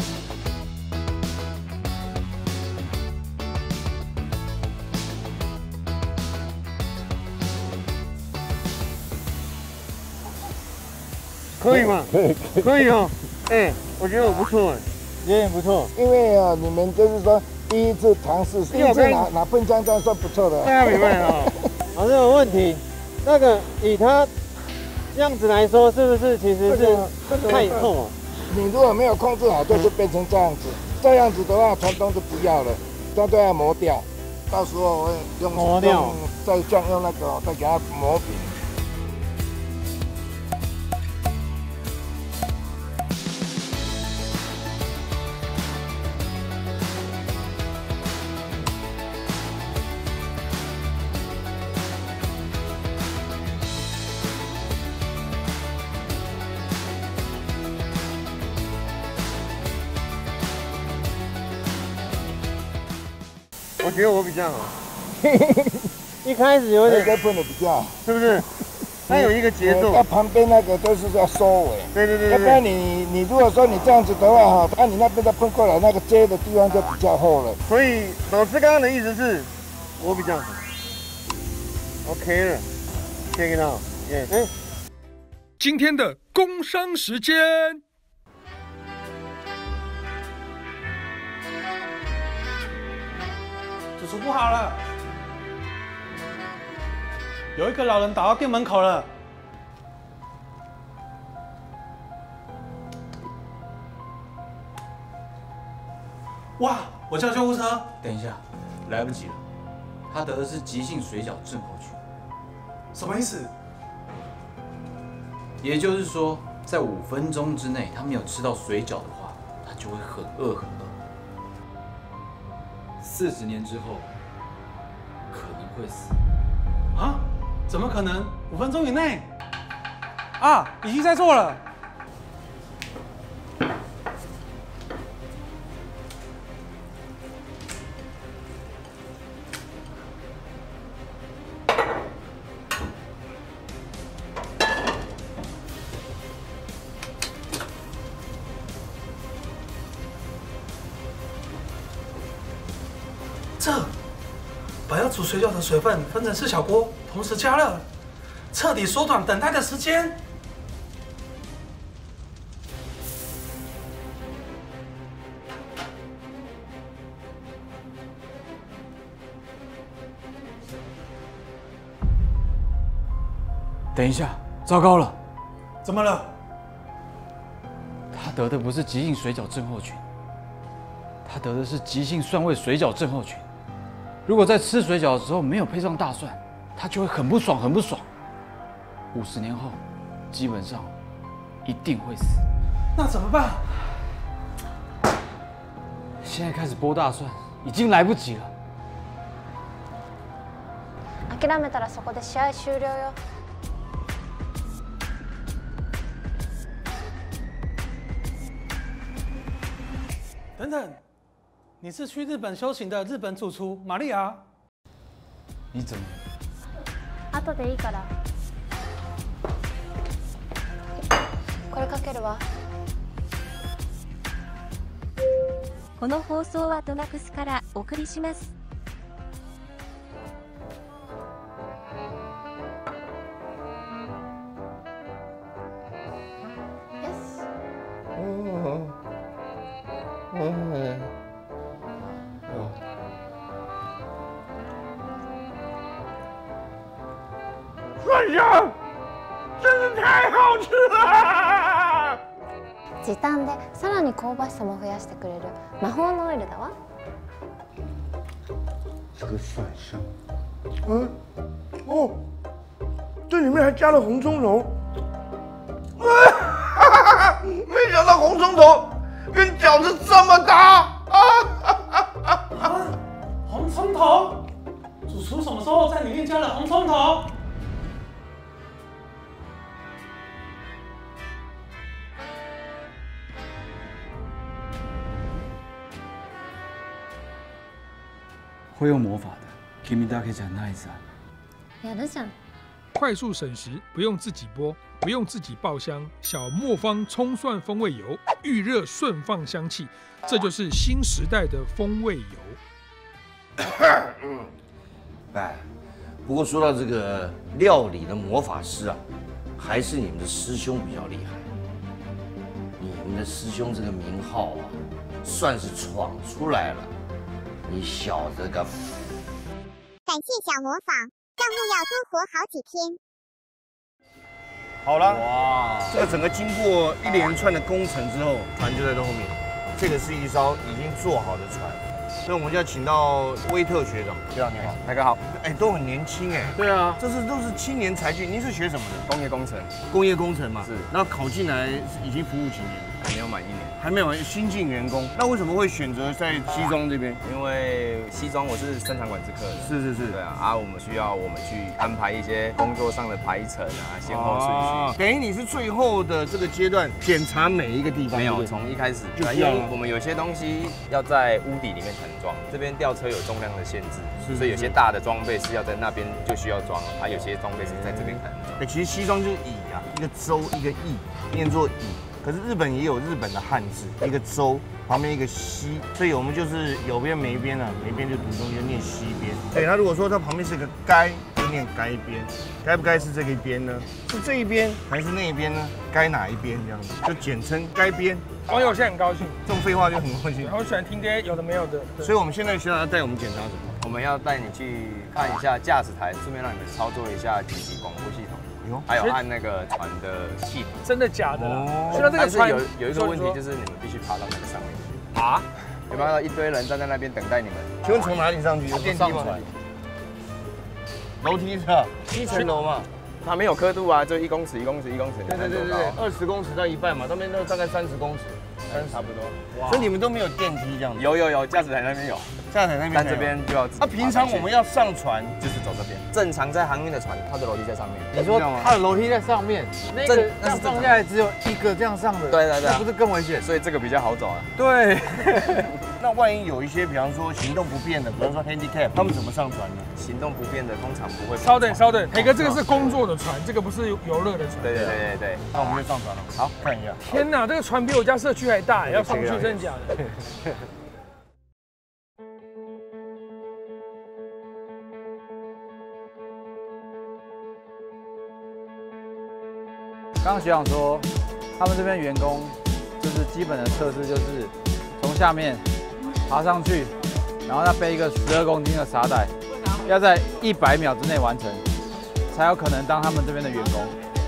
可以吗？ 可以可以。 可以哦，哎，我觉得我不错， 也很不错。 因为啊，你们就是说。第一次尝试，第一次拿拿喷枪，这样算不错的。 大家明白啊？老师有问题，那个以它这样子来说，是不是其实是太厚啊？ 你如果没有控制好，就是变成这样子。这样子的话，传统就不要了，这都要磨掉。到时候我会用磨掉， 再这样用那个再给它磨平。 我觉得我比较好， 一开始有点喷的比较好， 是不是？它有一个节奏。 它旁边那个都是要收尾。 对对对。 要不然你你如果说你这样子的话哈，按你那边再喷过来，那个接的地方就比较厚了。 所以老师刚刚的意思是，我比较好。OK 了 ，check it out， 耶、yeah. 哎，今天的工商时间。 这厨不好了，有一个老人倒到店门口了。哇！我叫救护车。 等一下，来不及了，他得的是急性水饺症候群。 什么意思？ 也就是说，在五分钟之内，他没有吃到水饺的话，他就会很饿很饿。四十年之后，可能会死。 啊？怎么可能？五分钟以内？啊，已经在做了。这把要煮水饺的水分分成四小锅，同时加热，彻底缩短等待的时间。 等一下，糟糕了！ 怎么了？ 他得的不是急性水饺症候群，他得的是急性蒜味水饺症候群。如果在吃水饺的时候没有配上大蒜，他就会很不爽，很不爽。五十年后，基本上一定会死。 那怎么办？ 现在开始剥大蒜，已经来不及了。 諦めたらそこで試合終了よ。 等等，你是去日本修行的日本主厨玛利亚？ 你怎么？ 後でいいから。これかけるわ。 この放送はトナクスからお送りします。 蒜香，真是太好吃了！ 時短でさらに香ばしさも増やしてくれる魔法のオイルだわ。 这个蒜香，嗯，哦，这里面还加了红葱头，啊，没想到红葱头跟饺子这么搭啊！ 啊，红葱头，主厨什么时候在里面加了红葱头？ 会用魔法的，君だけじゃないさ。 やるじゃん。 快速省时，不用自己剥，不用自己爆香，小磨坊葱蒜风味油，预热顺放香气，这就是新时代的风味油。 哎，不过说到这个料理的魔法师啊，还是你们的师兄比较厉害。你们的师兄这个名号啊，算是闯出来了。你小子个！ 感谢小模仿，账户要多活好几天。 好了，哇，这个整个经过一连串的工程之后，船就在这后面。这个是一艘已经做好的船，所以我们就要请到威特学长。学长你好， 大哥好。 哎，都很年轻哎。 对啊， 这是都是青年才俊。您是学什么的？ 工业工程。 工业工程嘛。 是。 然后考进来已经服务几年？ 还没有满一年。 还没有新进员工，那为什么会选择在西装这边？ 因为西装我是生产管制科的， 是是是， 对啊，啊，我们需要我们去安排一些工作上的排程啊，先后顺序。 哦、等于你是最后的这个阶段检查每一个地方。 没有，从一开始就因为我们有些东西要在屋底里面才能装，这边吊车有重量的限制，所以有些大的装备是要在那边就需要装，它有些装备是在这边才能装。 哎，其实西装就是乙啊，一个周一个乙，念作乙。可是日本也有日本的汉字，一个周旁边一个西，所以我们就是有边没边啊，没边就读中间念西边。对，那如果说它旁边是个该，就是念该边，该不该是这个边呢？是这一边还是那一边呢？该哪一边这样子，就简称该边。 网友现在很高兴， 这种废话就很高兴。 我喜欢听这些有的没有的。 所以我们现在学长要带我们检查什么？ 我们要带你去看一下驾驶台，顺便让你们操作一下紧急广播系统。还有按那个船的系统。 真的假的？ 哦。 所以这个船有有一个问题就是你们必须爬到那个上面去。 爬？ 有没有看到一堆人站在那边等待你们？ 请问从哪里上去？有电梯吗？楼梯是吧？七层楼嘛。 它没有刻度啊，就一公尺、一公尺、一公尺。 对对对对对，二十公尺到一半嘛，那边都大概三十公尺，三差不多。所以你们都没有电梯这样子？ 有有有，驾驶台那边有， 驾驶台那边。 但这边就要。 那平常我们要上船就是走这边。正常在航运的船，它的楼梯在上面。 你说它的楼梯在上面，那个这样放下来只有一个这样上的。 对对对， 那不是更危险？ 所以这个比较好走啊。 对。 那万一有一些，比方说行动不便的，比方说 handicap， 他们怎么上船呢？ 行动不便的通常不会。 稍等稍等，黑哥，这个是工作的船，这个不是游乐的船。 对对对对对。 那我们就上船了。好，看一下。 天哪，这个船比我家社区还大，要上去，真的假的？ 刚刚学长说，他们这边员工就是基本的测试，就是从下面爬上去，然后要背一个十二公斤的沙袋，要在一百秒之内完成，才有可能当他们这边的员工。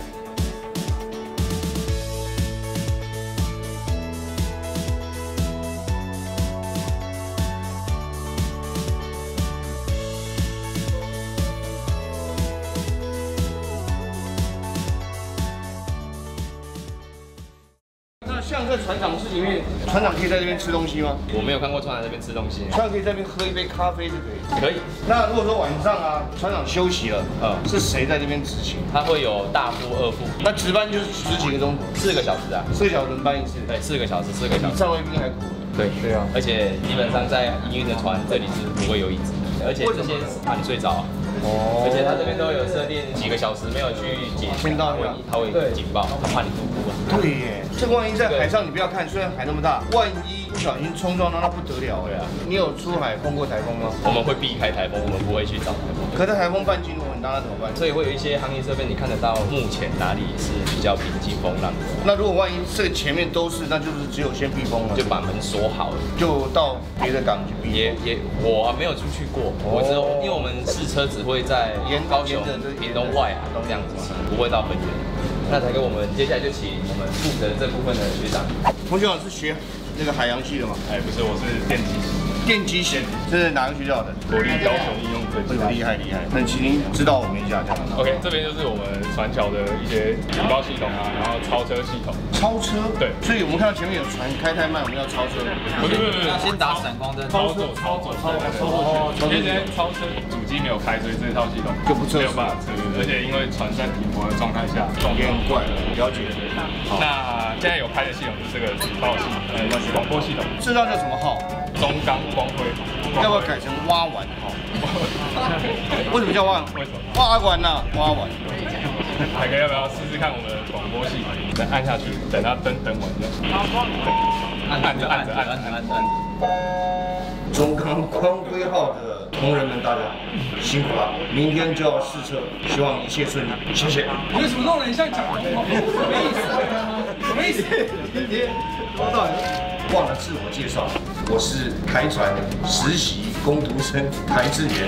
像在船长室里面，船长可以在这边吃东西吗？ 我没有看过船长在这边吃东西。 船长可以在这边喝一杯咖啡就可以。 可以。 那如果说晚上啊，船长休息了，嗯，是谁在这边执勤？ 他会有大副、二副。 那值班就是十几个钟头， 四个小时啊， 四个小时轮班一次。 对，四个小时，四个小时。 比上尉兵还苦。 对对啊， 而且基本上在营运的船这里是不会有椅子的，而且这些是怕你睡着。哦。而且他这边都有设定几个小时没有去解签到，会他会警报，怕你疏忽啊。 对耶，这个万一在海上，你不要看，虽然海那么大，万一不小心冲撞到，那不得了哎。你有出海碰过台风吗？ 我们会避开台风，我们不会去找台风。 可是台风半径如果很大，那怎么办？ 所以会有一些航行设备，你看得到目前哪里是比较平静风浪的。 那如果万一这前面都是，那就是只有先避风了， 就把门锁好了， 就到别的港去避。 也也，我没有出去过，我只有因为我们试车只会在高雄、屏东外啊这样子骑，不会到很远。那才跟我们接下来就请我们负责这部分的学长。 洪学长是学那个海洋系的吗？ 哎，不是，我是电机系。 电机系，这是哪个学校的？ 国立高雄应用科技。 厉害厉害。那请您指导我们一下，这样。 OK， 这边就是我们船桥的一些警报系统啊，然后超车系统。 超车？ 对。 所以我们看到前面有船开太慢，我们要超车。 不是不是不是， 先打闪光灯。 操作操作操作操作。因为今天超车主机没有开，所以这套系统就不测没有办法测。而且因为船在停泊的状态下， 也很怪。了解。 好。那现在有开的系统是这个警报系统，呃，广播系统。 这套叫什么号？ 中钢光辉。 要不要改成蛙丸号？为什么叫蛙？ 为什么？ 蛙丸呐，蛙丸。 海哥要不要试试看我们的广播系统？等按下去，等它灯灯完就。按按着按着按着按着按着。 中钢光辉号的同仁们，大家辛苦了！明天就要试车，希望一切顺利，谢谢。 你为什么弄得很像讲什么意思？什么意思？ 今天我到底忘了自我介绍，我是开船实习工读生台志源。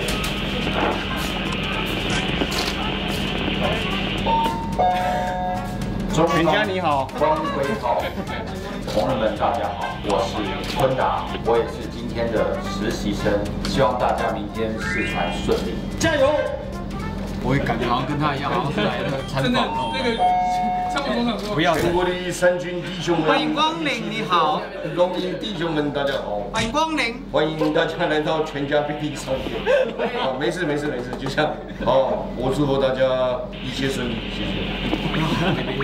全家你好， 光辉号，同仁们大家好，我是坤达，我也是今天的实习生，希望大家明天试船顺利， 加油！ 我也感觉好像跟他一样，好像是来那个参访哦。 那个参谋总长说， 不要中国的三军弟兄们， 欢迎光临，你好， 荣鹰弟兄们，大家好， 欢迎光临， 欢迎大家来到全家便利商店。好，没事没事没事，就这样。好，我祝福大家一切顺利，谢谢。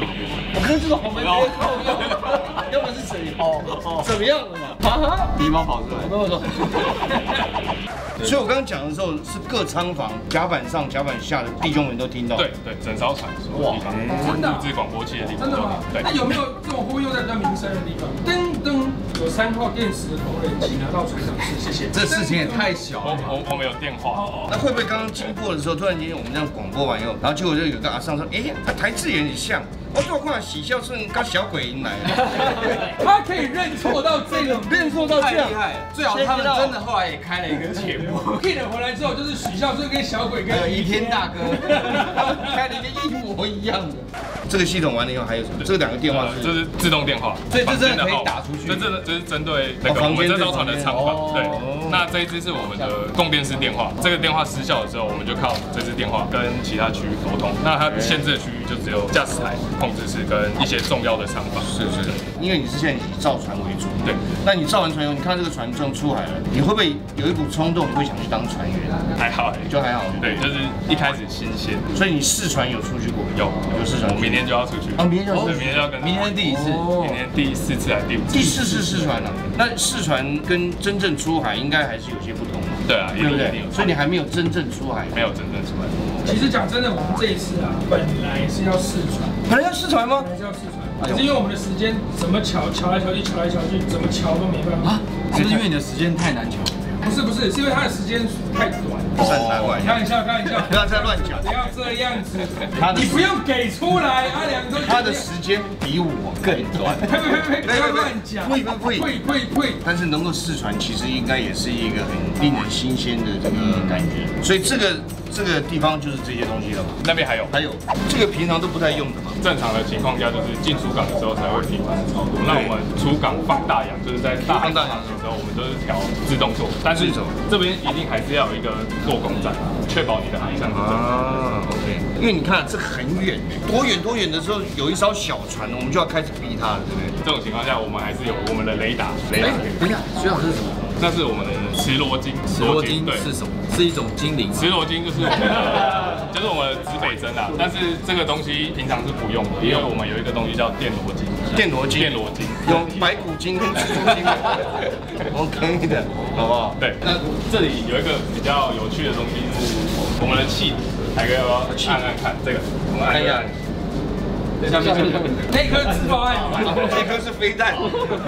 我看这种红梅别靠腰，要不然是怎样？哦哦，怎么样了嘛？哈哈， 鼻毛跑出来。 没有说。所以我刚刚讲的时候是各仓房甲板上、甲板下的弟兄们都听到。 对对，整艘船所有地方， 真的录制广播器的地方。 真的吗？ 对。 那有没有这种会用在比较民生的地方？噔噔，有三号电池的同仁，请拿到船长室，谢谢。 这事情也太小了。 我我们有电话。 那会不会刚刚经过的时候，突然间我们这样广播完以后，然后结果就有个阿上说，哎，他台字也很像。我做看喜笑顺跟小鬼迎来， 他可以认错到这个， 认错到这样， 厉害。最好他们真的后来也开了一个节目。 骗人回来之后，就是许孝顺跟小鬼跟倚天大哥，他们开了一个一模一样的。 这个系统完了以后还有什么？这两个电话是， 这是自动电话， 所以这真的可以打出去。 这真的这是针对那个我们这艘船的厂房。对，那这一支是我们的供电式电话，这个电话失效的时候，我们就靠这支电话跟其他区域沟通。那它限制的区域就只有驾驶台、控制室跟一些重要的厂房。 是是，因为你是现在以造船为主。 对。 那你造完船以后，你看这个船正出海了，你会不会有一股冲动，你会想去当船员？ 还好， 就还好。 对，就是一开始新鲜。 所以你试船有出去过？ 有有试船， 明年就要出去。 哦，明年就要对，明年就要跟。 明年第一次， 明年第四次还是第五次？ 第四次试船了。那试船跟真正出海应该还是有些不同嘛？ 对啊， 对不对？所以你还没有真正出海， 没有真正出海。 其实讲真的，我们这一次啊，本来是要试船， 本来要试船吗？ 本来是要试船，可是因为我们的时间怎么瞧瞧来瞧去，瞧来瞧去，怎么瞧都没办法。 是不是因为你的时间太难瞧？ 不是不是，是因为它的时间太短。 很难玩。 开玩笑，开玩笑， 不要再乱讲。 不要这样子，你不用给出来，阿良都。 他的时间比我更短。 呸呸呸呸！不要乱讲。 会会会会会会。 但是能够试船，其实应该也是一个很令人新鲜的这个感觉。所以这个这个地方就是这些东西了嘛。 那边还有还有，这个平常都不太用的嘛。 正常的情况下就是进出港的时候才会频繁的操作。那我们出港放大洋，就是在大海上的时候，我们都是调自动做。但是这边一定还是要有一个做工站，确保你的航向是正确的。 啊 ，OK。因为你看这个很远，多远多远的时候，有一艘小船，我们就要开始逼它了，对不对？ 这种情况下，我们还是有我们的雷达。雷达。 等一下，学长是什么？ 那是我们的磁罗金。 磁罗金是什么？是一种精灵。 磁罗金就是我们的，就是我们的指北针啊。但是这个东西平常是不用的，因为我们有一个东西叫电罗金。 电罗金。 电罗金。 有白骨精跟蜘蛛精。OK 的，好不好？ 对。那这里有一个比较有趣的东西是我们的气。海哥要不要按按看这个？我们按一下。下面这个， 那颗自爆按钮， 那颗是飞弹。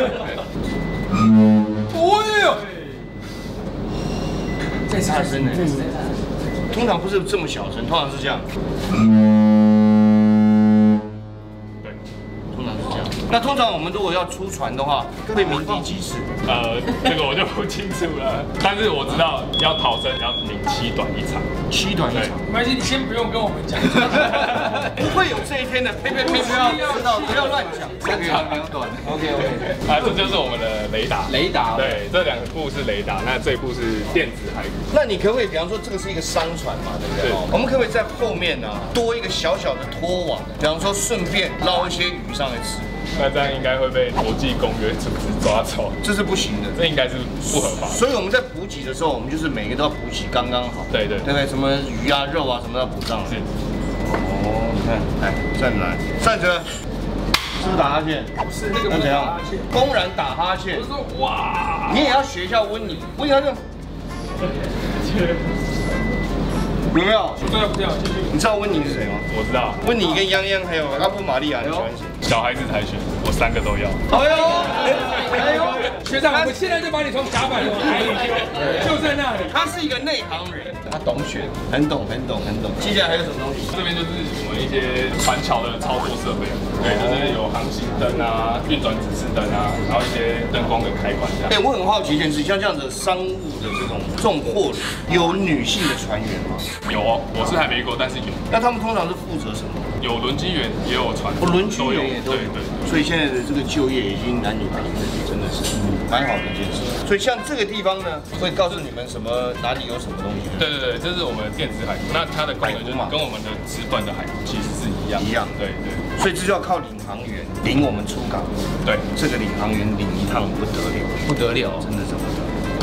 哦呦！ 再大声点！通常不是这么小声，通常是这样。 对， 通常是这样。那通常我们如果要出船的话，会鸣笛几次？ 呃，这个我就不清楚了，但是我知道要逃生要鸣七短一场， 七短一场。 没关系，你先不用跟我们讲， 不会有这一天的。呸呸呸！不要知道，不要乱讲。 三长两短。OK OK。 啊，这就是我们的雷达。 雷达。 对，这两部是雷达，那这一部是电子海骨。 那你可不可以，比方说这个是一个商船嘛，对不对？我们可不可以在后面呢多一个小小的拖网，比方说顺便捞一些鱼上来吃？ 那这样应该会被国际公约组织抓走， 这是不行的， 这应该是不合法。 所以我们在补给的时候，我们就是每个都要补给刚刚好。 对对， 对不对？什么鱼啊、肉啊，什么都要补上来。是。哦，你看，来站来，站着，是不是打哈欠？ 不是那个那怎样？公然打哈欠。 我说哇， 你也要学一下温妮，温妮他就。有没有？ 不要不要，继续。 你知道温妮是谁吗？ 我知道， 温妮跟泱泱还有阿布玛利亚，你喜欢谁？ 小孩子才选，我三个都要。 哎呦，哎呦， 学长，我现在就把你从甲板往海里丢，就在那里。 他是一个内行人，他懂选，很懂，很懂，很懂。接下来还有什么东西？ 这边就是我们一些船桥的操作设备，对，就是有航行灯啊、运转指示灯啊，然后一些灯光的开关这样。 哎，我很好奇一件事，像这样子商务的这种这种货轮，有女性的船员吗？ 有哦，我是还没过，但是有。 那他们通常是负责什么？ 有轮机员，也有船， 哦，轮机员也都有。 对对。 所以现在的这个就业已经男女平等，真的是蛮好的一件事。所以像这个地方呢，会告诉你们什么哪里有什么东西。 对对对，这是我们电子海图，那它的功能就是跟我们的纸本的海图其实是一样。 一样。对对。所以这就要靠领航员领我们出港。 对， 这个领航员领一趟不得了， 不得了， 真的是不得了。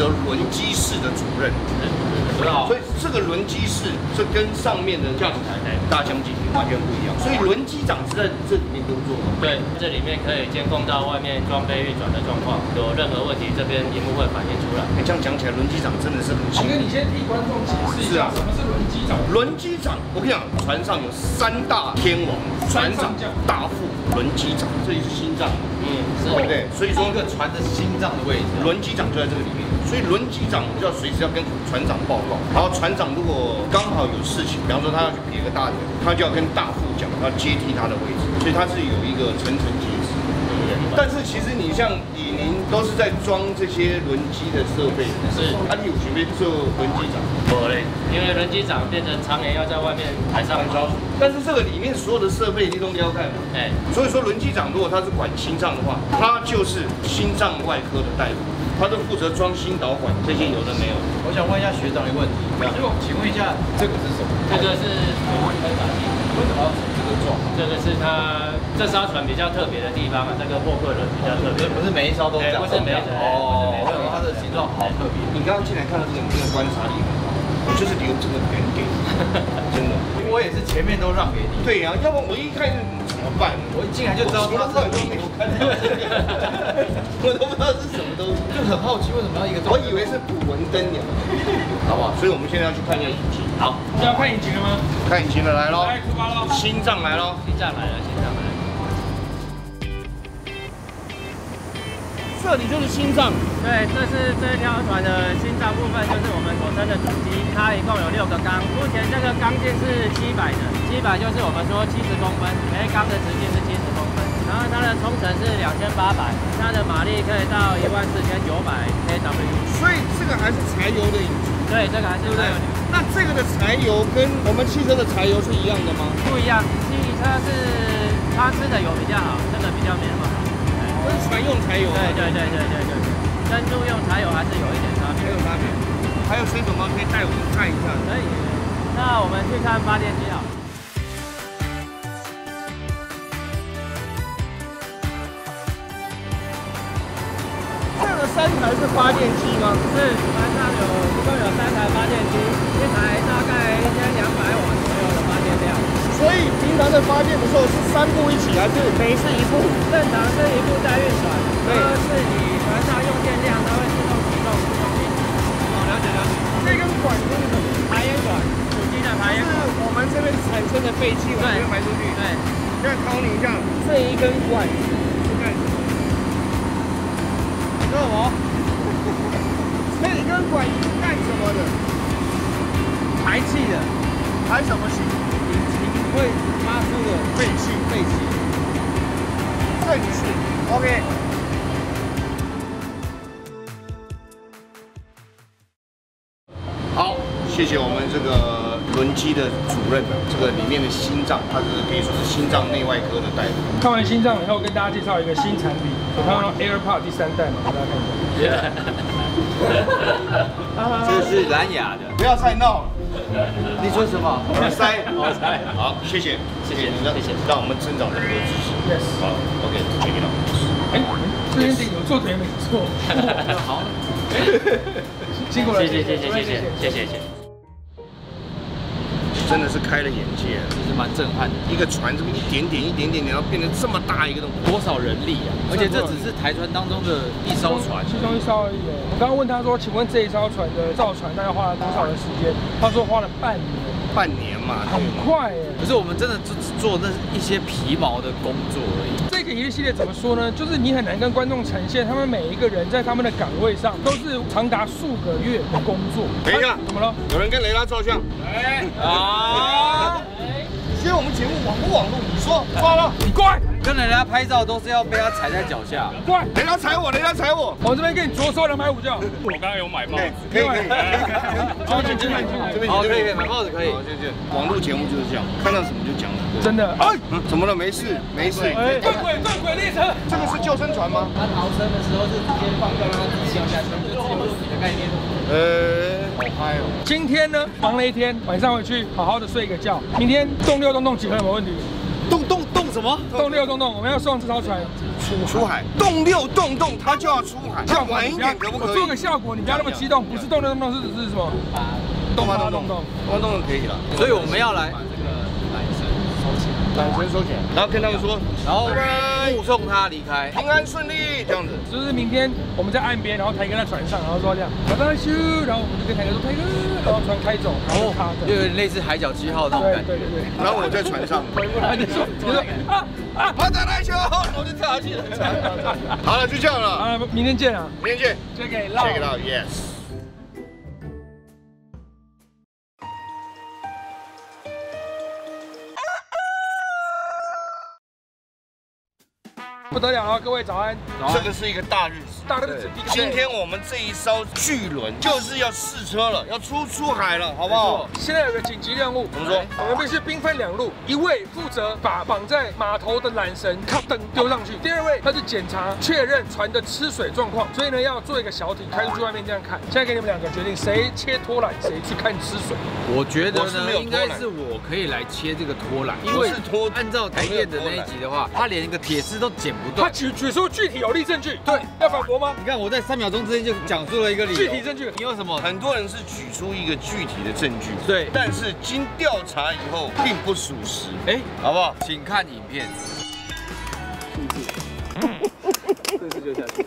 责轮机室的主任。所以这个轮机室是跟上面的驾驶台大相径庭，完全不一样。所以轮机长是在这里面工作吗？ 对，这里面可以监控到外面装备运转的状况，有任何问题，这边荧幕会反映出来。 哎，这样讲起来，轮机长真的是很辛苦。 你先替观众解释一下，什么是轮机长？ 轮机长，我跟你讲，船上有三大天王，船长、大副、轮机长，这里是心脏， 嗯，是， 对不对？所以说一个船的心脏的位置， 轮机长就在这个里面。所以轮机长就要随时要跟船长报告，然后船长如果刚好有事情，比方说他要去别个大点，他就要跟大副讲，要接替他的位置，所以他是有一个层层阶级。但是其实你像李宁都是在装这些轮机的设备， 是， 他有前面做轮机长， 不嘞，因为轮机长变成常年要在外面海上招。但是这个里面所有的设备你都要看嘛，哎，所以说轮机长如果他是管心脏的话，他就是心脏外科的大夫。他是负责装心导管，这些有的没有。 我想问一下学长一个问题，请问一下，这个是什么？ 这个是水温喷洒器。 为什么要这个撞？ 这个是它这艘船比较特别的地方啊，这个霍克轮比较特别。 不是每一艘都这样， 不是每一艘。 哦，它的形状好特别。 你刚刚进来看到这个，你这个观察力很好，我就是留这个人给你，真的。 我也是前面都让给你。 对呀，要不然我一看怎么办？ 我一进来就知道它是有没有看到这个， 我都不知道是什么东西， 就很好奇为什么要一个。 我以为是捕蚊灯鸟，好不好？所以我们现在要去看一下引擎。 好， 要看引擎了吗？ 看引擎了，来喽！ 来，出发喽！ 心脏来喽！ 心脏来了，心脏来了。 这里就是心脏。 对，这是这条船的心脏部分，就是我们所称的主机。它一共有六个缸，目前这个缸径是七百的，七百就是我们说七十公分，每缸的直径是七十公分。然后它的冲程是两千八百，它的马力可以到一万四千九百 k w。 所以这个还是柴油的引擎。 对，这个还是柴油。 那这个的柴油跟我们汽车的柴油是一样的吗？ 不一样，汽车是它吃的油比较好，这个比较没那么好。 这是船用柴油。 对对对对对对，跟路用柴油还是有一点差别。 还有差别。还有水手吗？可以带我们看一下。 可以。那我们去看发电机好。 这个三台是发电机吗？ 是，船上有一共有三台发电机，一台大概一千两百瓦左右的发电量。 所以平常在发电的时候是三部一起，还是每次一部？ 正常是一部在运转，对，是你船上用电量，它会自动启动、自动运行。哦，了解了解。 这根管是什么？ 排烟管，主机的排烟管。 是我们这边产生的废气往这边排出去。 对。 现在考你一下，这一根管是干什么？ 这什么？ 这一根管是干什么的？ 排气的。 排什么气？ 引擎会发出的废气，废气。 正气 ，OK。好，谢谢我们这个轮机的主任啊，这个里面的心脏，他是可以说是心脏内外科的大夫。 看完心脏以后，跟大家介绍一个新产品，我看到 AirPod 第三代嘛，给大家看一下。 这是蓝牙的， 不要再闹了。 你说什么？ 耳塞，耳塞。好，谢谢，谢谢，谢谢，让我们增长更多知识。 Yes。 好 ，OK， 决定了。 哎，这件事情有做腿没错。 好。 辛苦了， 谢谢谢谢谢谢谢谢谢。 真的是开了眼界， 其实蛮震撼的。 一个船这么一点点一点点，然后变成这么大一个东西， 多少人力啊！而且这只是台船当中的一艘船， 其中一艘而已。我刚刚问他说，请问这一艘船的造船大概花了多少的时间？他说花了半年。 半年嘛， 很快耶。 可是我们真的就只做那一些皮毛的工作而已。 这个一日系列怎么说呢？就是你很难跟观众呈现，他们每一个人在他们的岗位上都是长达数个月的工作。 等一下， 怎么了？ 有人跟雷拉照相。哎啊！其实我们节目网不网络？你说，挂了， 你乖。 跟人家拍照都是要被他踩在脚下。 乖， 人家踩我，人家踩我。 我这边给你着收两百五就好。 我刚刚有买帽子， 可以可以可以。这边这边这边好，可以可以买帽子可以。 好，谢谢。网络节目就是这样，看到什么就讲了。 真的？ 哎，怎么了？没事没事。 哎，断轨断轨列车， 这个是救生船吗？ 他逃生的时候是直接放掉，让他自己掉下去，就自由落体的概念。 呃，好嗨哦。 今天呢，忙了一天，晚上回去好好的睡一个觉。明天动六动动几盒有没有问题？ 动动动什么？ 动六动动，我们要送这艘船出出海，动六动动，它就要出海。再晚一点可不可以？ 我做个效果，你不要那么激动，不是动六动动，是是什么？ 动发动动，动发动动可以了。 所以我们要来。 缆绳收起来，然后跟他们说， 然后目送他离开， 平安顺利这样子。 就是明天我们在岸边，然后台哥在船上，然后说这样，拜拜咻，然后我们就跟台哥说台哥，然后船开走，然后他就有点类似海角七号那种感觉。 对对对。 然后我在船上， 他就说，你说啊啊， 他在来球，我就跳下去了。好了，就这样了。 啊，明天见啊， 明天见。 check it out，check it out，yes。 不得了了，各位早安！ 这个是一个大日子， 大日子。 今天我们这一艘巨轮就是要试车了，要出出海了，好不好？ 现在有个紧急任务， 怎么说？ 我们必须兵分两路，一位负责把绑在码头的缆绳咔噔丢上去，第二位他是检查确认船的吃水状况，所以呢要做一个小艇开出去外面这样看。现在给你们两个决定，谁切拖缆，谁去看吃水。 我觉得呢，应该是我可以来切这个拖缆，因为按照台电的那一集的话，他连一个铁丝都剪。 他举举出具体有力证据，对，要反驳吗？ 你看我在三秒钟之间就讲述了一个理由， 具体证据。 你有什么？ 很多人是举出一个具体的证据， 对， 但是经调查以后并不属实，哎，好不好？ 请看影片。 这次就下去。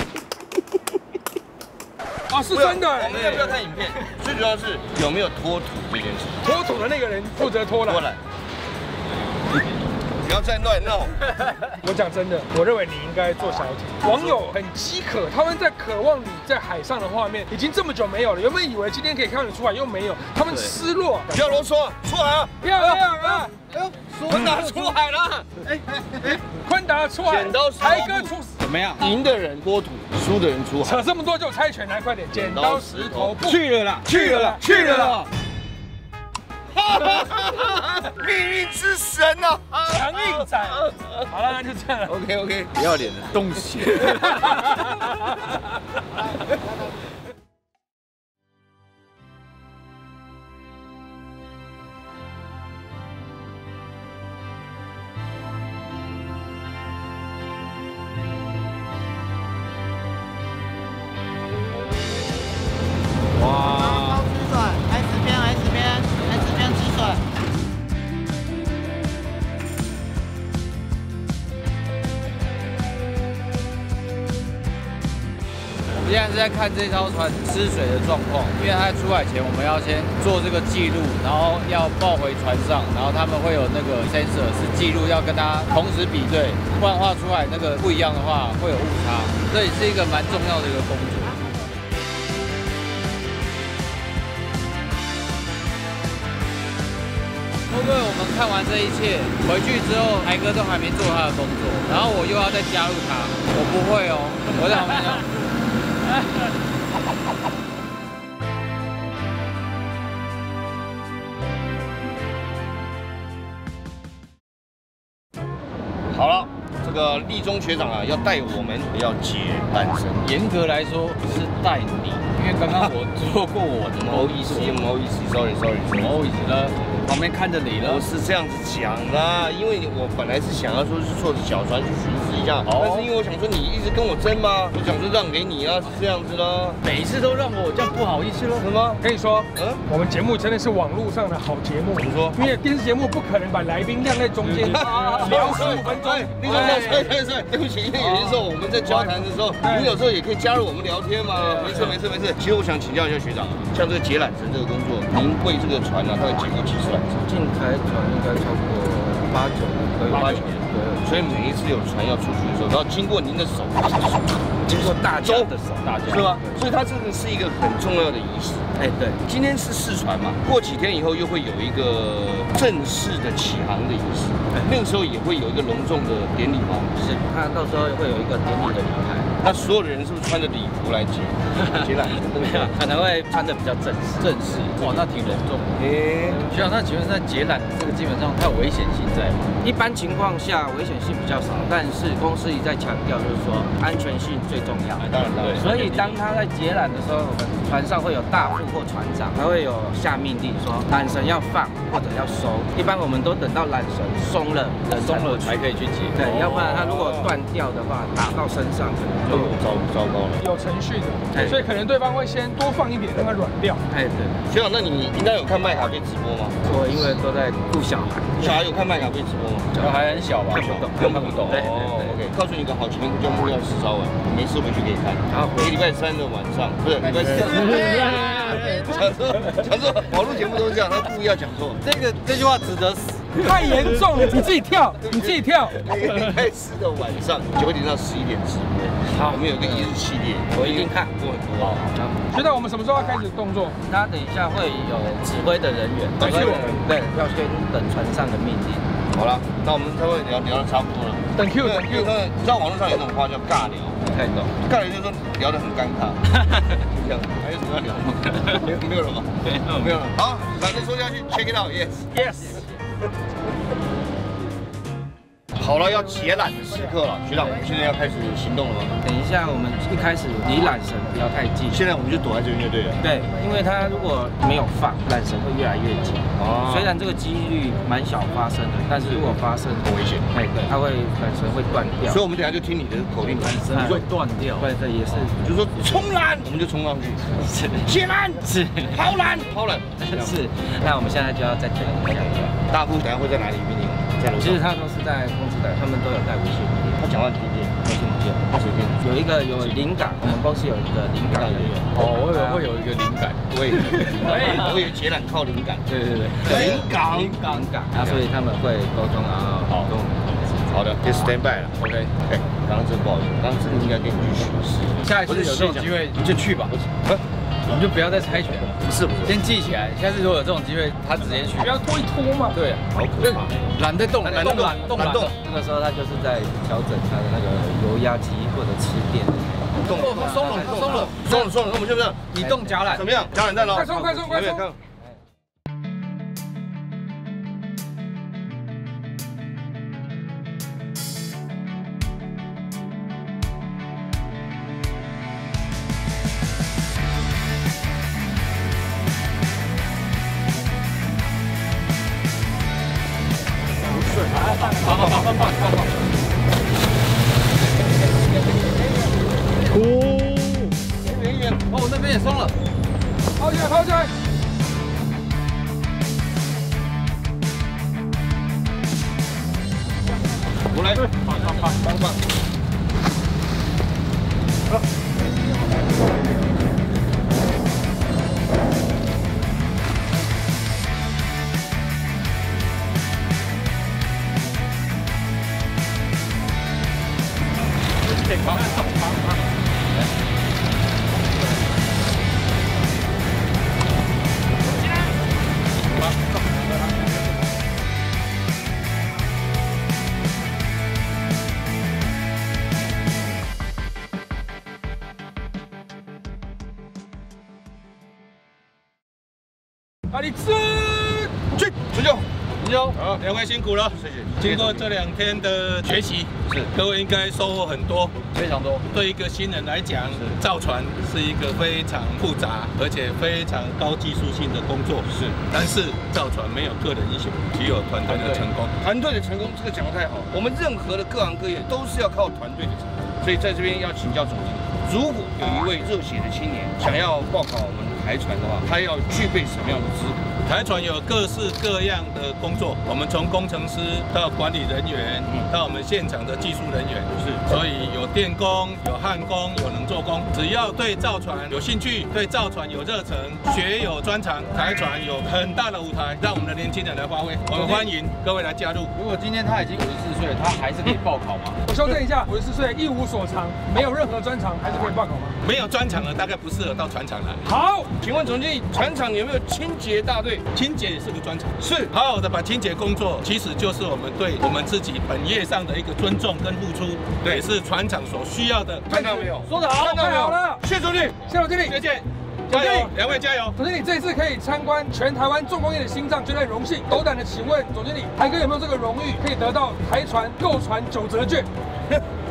啊，是真的。 我们要不要看影片？最主要是有没有脱土这件事。 脱土的那个人负责拖缆。拖缆。 不要再乱闹！ 我讲真的，我认为你应该做小艇。网友很饥渴，他们在渴望你在海上的画面，已经这么久没有了。原本以为今天可以看到你出海，又没有，他们失落。 不要啰嗦，出海啊！ 漂亮啊！ 坤达出海了！哎哎，坤达出海， 剪刀石头台哥出死， 怎么样？ 赢的人脱土，输的人出海。 扯这么多就猜拳来，快点！剪刀石头布， 去了啦， 去了啦，去了啦！ 命运之神呐， 强硬仔。好了，那就这样了。 OK OK， 不要脸的东西。 哇！高吃水 ，S 边 S 边 S 边吃水。 现在是在看这艘船吃水的状况，因为它在出海前我们要先做这个记录，然后要抱回船上，然后他们会有那个 sensor 是记录，要跟它同时比对，不然的话出海那个不一样的话会有误差，这也是一个蛮重要的一个工作。会不会我们看完这一切回去之后，台哥都还没做他的工作，然后我又要再加入他？我不会哦，我在旁边讲。 好了，这个立中学长啊，要带我们要接单身。 严格来说是带你，因为刚刚我做过我的不好意思，不好意思 ，sorry sorry， 不好意思了。 旁边看着你了， 我是这样子讲的，因为我本来是想要说是坐着小船去巡视一下，但是因为我想说你一直跟我争嘛，我想说让给你啊，是这样子的。 每一次都让我，这样不好意思了。 什么？ 跟你说，嗯，我们节目真的是网络上的好节目。 怎么说？ 因为电视节目不可能把来宾晾在中间，聊十五分钟。 那个，对对对，对不起，因为有些时候我们在交谈的时候，你有时候也可以加入我们聊天嘛。没事没事没事。其实我想请教一下学长，像这个解缆绳这个工作，您为这个船呢，大概解过几次缆绳？ 近台船应该超过八九年， 八九年，对。所以每一次有船要出去的时候，然后经过您的手， 经过大家的手，大家是吧？所以它这个是一个很重要的仪式。 哎，对。 今天是试船嘛，过几天以后又会有一个正式的起航的仪式，那个时候也会有一个隆重的典礼吗？ 是，它到时候会有一个典礼的礼牌。 那所有的人是不是穿着礼服来解解缆绳？ 没有，可能会穿的比较正式。正式，哇，那挺隆重。 诶， 学长，那请问在解缆这个基本上它有危险性在吗？一般情况下危险性比较少，但是公司一再强调就是说安全性最最重要。 当然，当然。 所以当他在解缆的时候，我们船上会有大副或船长，他会有下命令说缆绳要放或者要收。一般我们都等到缆绳松了，人松了才可以去解。对，要不然它如果断掉的话，打到身上可能就糟糟糕了。 有程序的，所以可能对方会先多放一点，让它软掉。 哎，对。 学长，那你应该有看麦卡贝直播吗？ 我因为都在顾小孩， 小孩有看麦卡贝直播吗？ 小孩很小吧，看不懂， 看不懂。哦 ，OK。告诉你一个好节目，叫《木曜四烧碗》，没事回去可以看。然后每礼拜三的晚上，不是礼拜四。讲错，讲错，网络节目都是这样，他故意要讲错。 这个这句话值得死。 太严重了，你自己跳，你自己跳。 礼拜四的晚上九点到十一点直播。好，我们有个一日系列， 我一定看过很多。 学长，我们什么时候要开始动作？ 他等一下会有指挥的人员，指挥人对，要先等船上的命令。 好了，那我们差不多聊聊的差不多了。 等 Q 等 Q， 你知道网络上有一种话叫尬聊， 太懂。 尬聊就是说聊得很尴尬，就这样。还有什么要聊吗？没有没有了吗？没有没有了。好，反正说下去 ，check it out，yes yes。 好了，要解缆的时刻了，学长，我们现在要开始行动了吗？ 等一下，我们一开始离缆绳不要太近。 现在我们就躲在这边就对了。 对，因为它如果没有放，缆绳会越来越紧。哦。虽然这个几率蛮小发生的，但是如果发生， 很危险。 对对，它会缆绳会断掉。 所以我们等下就听你的口令，缆绳会断掉。对对，也是， 就说冲缆，我们就冲上去。 是。 解缆。 是。 抛缆，抛缆。 是。那我们现在就要再等一下。 大副等下会在哪里命令？在楼上。 其实他都是在公司的，他们都有带微信。 他讲话听不见， 我听不见。 他随便。 有一个有灵感，我们公司有一个灵感人员。 哦，我以为会有一个灵感。 我也，我以为解缆靠灵感。 对对对。 灵感， 灵感，灵感。然后所以他们会沟通，然后跟我们同事。 好的，就 stand by 了。OK OK。刚刚真不好意思，刚刚真的应该跟你去巡视。 下一次有这种机会你就去吧。我们就不要再猜拳了， 不是不是， 先记起来。下次如果有这种机会，他直接去， 不要拖一拖嘛。 对， 好可怕， 懒得动， 懒动懒动懒动。这个时候他就是在调整他的那个油压机或者吃电。 动，松了，松了，松了，松了，那我们就这样， 移动甲缆， 怎么样？甲缆站喽， 快松，快松，快松。 好好好，放放放放。哦，远远， 哦，那边也松了， 抛起来，抛起来。 我来，放放放放放。好。好，好，好。进来。好，走。阿里斯，去，成就。 好，两位辛苦了，谢谢。经过这两天的学习，是各位应该收获很多， 非常多。 对一个新人来讲，造船是一个非常复杂而且非常高技术性的工作，是。但是造船没有个人英雄，只有团队的成功。 团队的成功，这个讲得太好。我们任何的各行各业都是要靠团队的成功，所以在这边要请教总经理，如果有一位热血的青年想要报考我们台船的话，他要具备什么样的资格？ 台船有各式各样的工作，我们从工程师到管理人员，到我们现场的技术人员，是，所以有电工、有焊工、有能做工，只要对造船有兴趣，对造船有热忱，学有专长，台船有很大的舞台，让我们的年轻人来发挥。我们欢迎各位来加入。 如果今天他已经五十四岁了，他还是可以报考吗？ 我修正一下，五十四岁一无所长，没有任何专长，还是可以报考吗？ 没有专长的大概不适合到船厂来。 好， 请问总经理，船厂有没有清洁大队？ 清洁也是个专长， 是好好的把清洁工作，其实就是我们对我们自己本业上的一个尊重跟付出，对，是船厂所需要的。 看到没有？ 说得好，太好了！ 谢总经理， 谢总经理， 再见，加油，两位加油！ 总经理这一次可以参观全台湾重工业的心脏，绝对荣幸。斗胆的请问总经理，台哥有没有这个荣誉，可以得到台船购船九折券？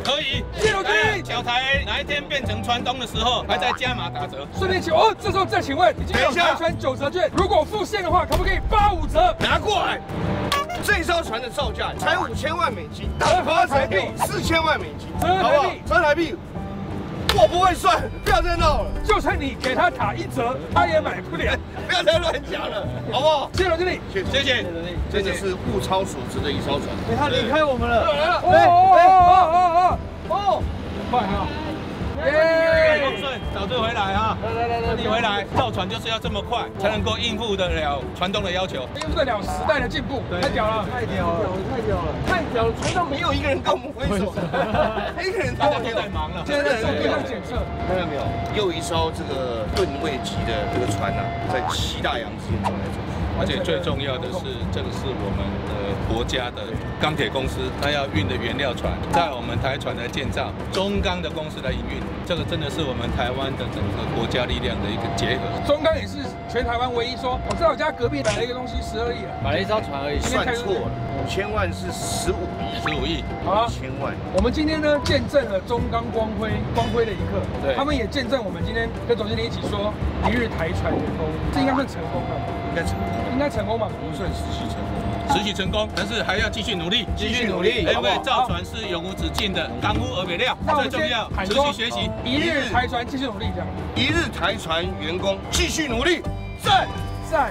可以。 谢总经理， 小台哪一天变成船东的时候，还在加码打折。 顺便请哦，这时候再请问，已经有台船九折券，如果付现的话，可不可以八五折？ 拿过来。这艘船的造价才五千万美金，折合台币四千万美金， 折合台币， 折合台币。我不会算，不要再闹了。 就算你给他打一折，他也买不了。 不要再乱讲了，好不好？ 谢谢总经理， 谢谢谢谢。真的是物超所值的一艘船。 哎，他离开我们了。 来了，哎哎哦哦哦哦， 快哈！ 耶，丰顺，早就回来啊！来来来，你回来，造船就是要这么快，才能够应付得了船东的要求， 应付得了时代的进步，太屌了， 太屌了，太屌了， 太屌了！船上没有一个人跟我们挥手，一个人大家都在忙了。 现在在做各项检测， 看到没有？又一艘这个吨位级的这个船啊，在七大洋之间走来走去。 而且最重要的是，这个是我们的国家的钢铁公司，它要运的原料船，在我们台船来建造，中钢的公司来营运，这个真的是我们台湾的整个国家力量的一个结合。 中钢也是全台湾唯一说，我在我家隔壁买了一个东西，十二亿啊， 买了一艘船而已， 算错了，五千万是十五亿， 十五亿， 好， 千万。 我们今天呢，见证了中钢光辉光辉的一刻， 对， 他们也见证我们今天跟总经理一起说，一日台船员工，这应该算成功了， 应该成功。 应该成功吧？ 不算实习成功， 实习成功，但是还要继续努力， 继续努力， 因为造船是永无止境的，港污而别料，最重要，持续学习， 一日台船继续努力，这样。 一日台船员工继续努力，赞赞。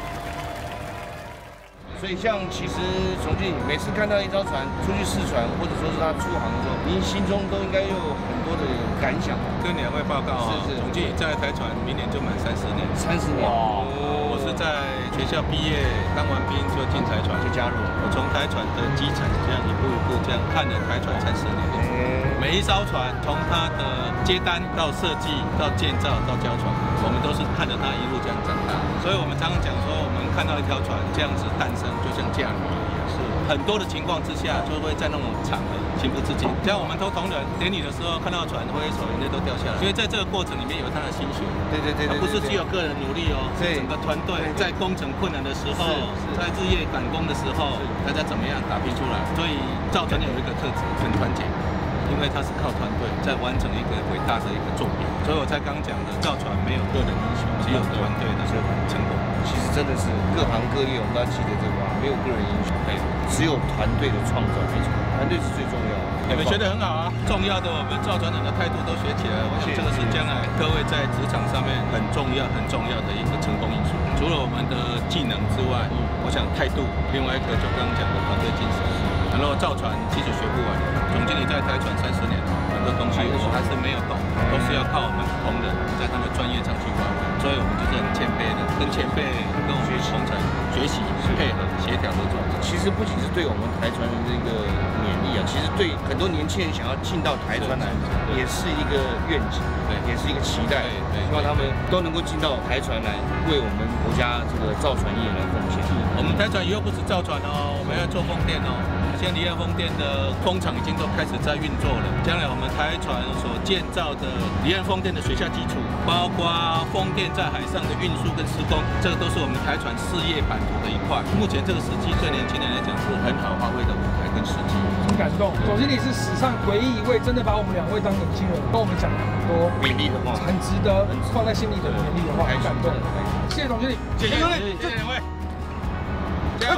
所以像其实总经理每次看到一艘船出去试船，或者说是他出航的时候，您心中都应该有很多的感想。 跟两位报告啊， 是是， 总经理在台船明年就满三十年， 三十年。 哇，我是在学校毕业当完兵就进台船， 就加入了。 我从台船的基层这样一步一步这样看了台船三十年，每一艘船从它的接单到设计到建造到交船，我们都是看着它一路这样长大。所以我们常常讲说，我们看到一条船这样子诞生，就像嫁女儿一样。是很多的情况之下，就会在那种场合情不自禁。像我们偷同仁典礼的时候，看到船挥手，眼泪都掉下来，因为在这个过程里面有他的心血。 对对对对， 不是只有个人努力哦，是整个团队在工程困难的时候，在日夜赶工的时候，大家怎么样打拼出来？所以造船有一个特质，很团结。因为它是靠团队在完成一个伟大的一个作品，所以我才刚讲的，造船没有个人英雄，只有团队的成功。 其实真的是各行各业，我们都要记得这个话，没有个人英雄，只有团队的创造，没错，团队是最重要的。 你们学得很好啊，重要的我们造船人的态度都学起来，我想这个是将来各位在职场上面很重要、很重要的一个成功因素。除了我们的技能之外，我想态度，另外一个就刚刚讲的团队精神。然后造船其实学不完，总经理在台船三十年，很多东西我还是没有懂，都是要靠我们同仁在他们专业上去发挥，所以我们就是很谦卑的，跟前辈跟我们同仁学习、配合、协调合作。 其实不仅是对我们台船人的一个勉励啊，其实对很多年轻人想要进到台船来，也是一个愿景，对，也是一个期待，希望他们都能够进到台船来，为我们国家这个造船业来贡献。 我们台船以后不止造船哦，我们要做风电哦。现在离岸风电的工厂已经都开始在运作了。将来我们台船所建造的离岸风电的水下基础，包括风电在海上的运输跟施工，这个都是我们台船事业版图的一块。目前这个时机对年轻人来讲是很好发挥的舞台跟时机。 很感动，总经理是史上唯一一位真的把我们两位当年轻人，跟我们讲了很多勉励的话， 很值得放在心里的勉励的话，很感动。谢谢总经理， 谢谢总经理，谢谢两位，加油！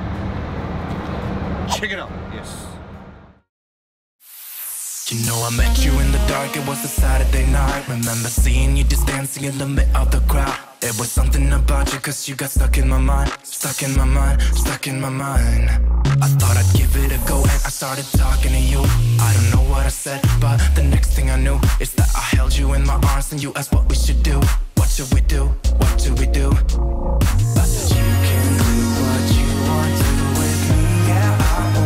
Check it out. Yes. You know I met you in the dark, it was a Saturday night. Remember seeing you just dancing in the middle of the crowd. There was something about you, cause you got stuck in my mind. Stuck in my mind, stuck in my mind. I thought I'd give it a go and I started talking to you. I don't know what I said, but the next thing I knew is that I held you in my arms and you asked what we should do. What should we do? What should we do? I said you can do what you want to with me, yeah.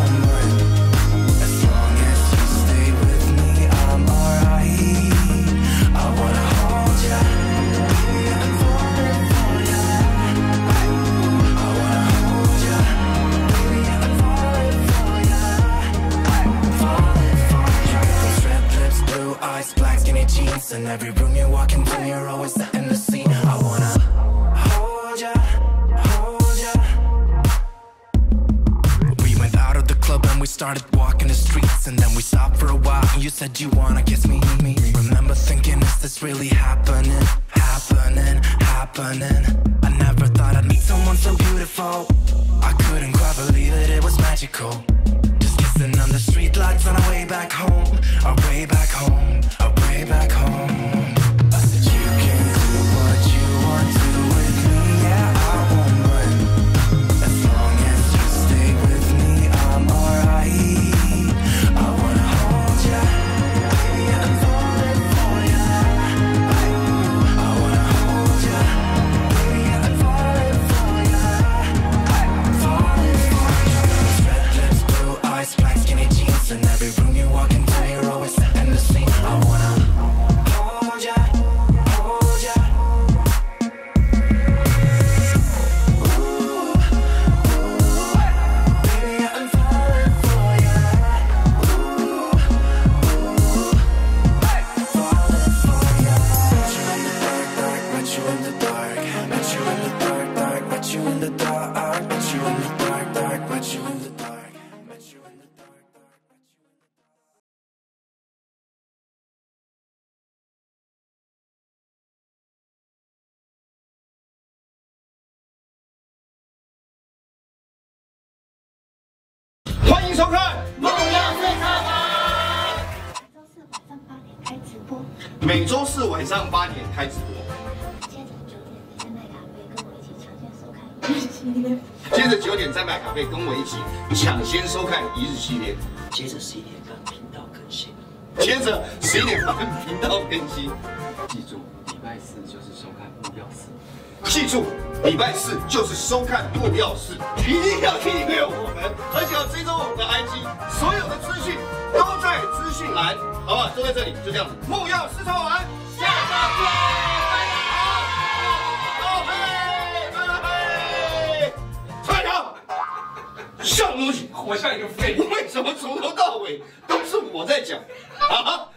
In every room you walk into, you're always setting the scene. I wanna hold ya, hold ya. We went out of the club and we started walking the streets and then we stopped for a while and you said you wanna kiss me, me. Remember thinking, is this really happening, happening, happening? I never thought I'd meet someone so beautiful. I couldn't quite believe it, it was magical. Just kissing on the street lights on our way back home, our way back home, our way back home. I said you can do what you want to with me, yeah, I won't mind. As long as you stay with me, I'm alright. I wanna hold ya, baby, I'm falling for ya. I wanna hold ya, baby, I'm falling for ya. I'm falling for ya. Red lips, blue eyes, black skinny jeans. In every room you walk into, you're always setting the scene. I wanna hold ya, hold ya. 欢迎收看《 梦耀最好玩》。 每周四晚上八点开直播。接着九点再买咖啡，跟我一起抢先收看一日系列。接着十一点半频道更新。接着十一点半频道更新。记住，礼拜四就是收看目标四。记住，礼拜四就是收看目标四，一定要订阅我们，而且要追踪我们的 I G， 所有的资讯都在资讯栏，好不好？都在这里，就这样子。木曜四超玩，下周见，拜拜。好，嘿，拜拜。团长，像东西，我像一个废物，为什么从头到尾都是我在讲啊？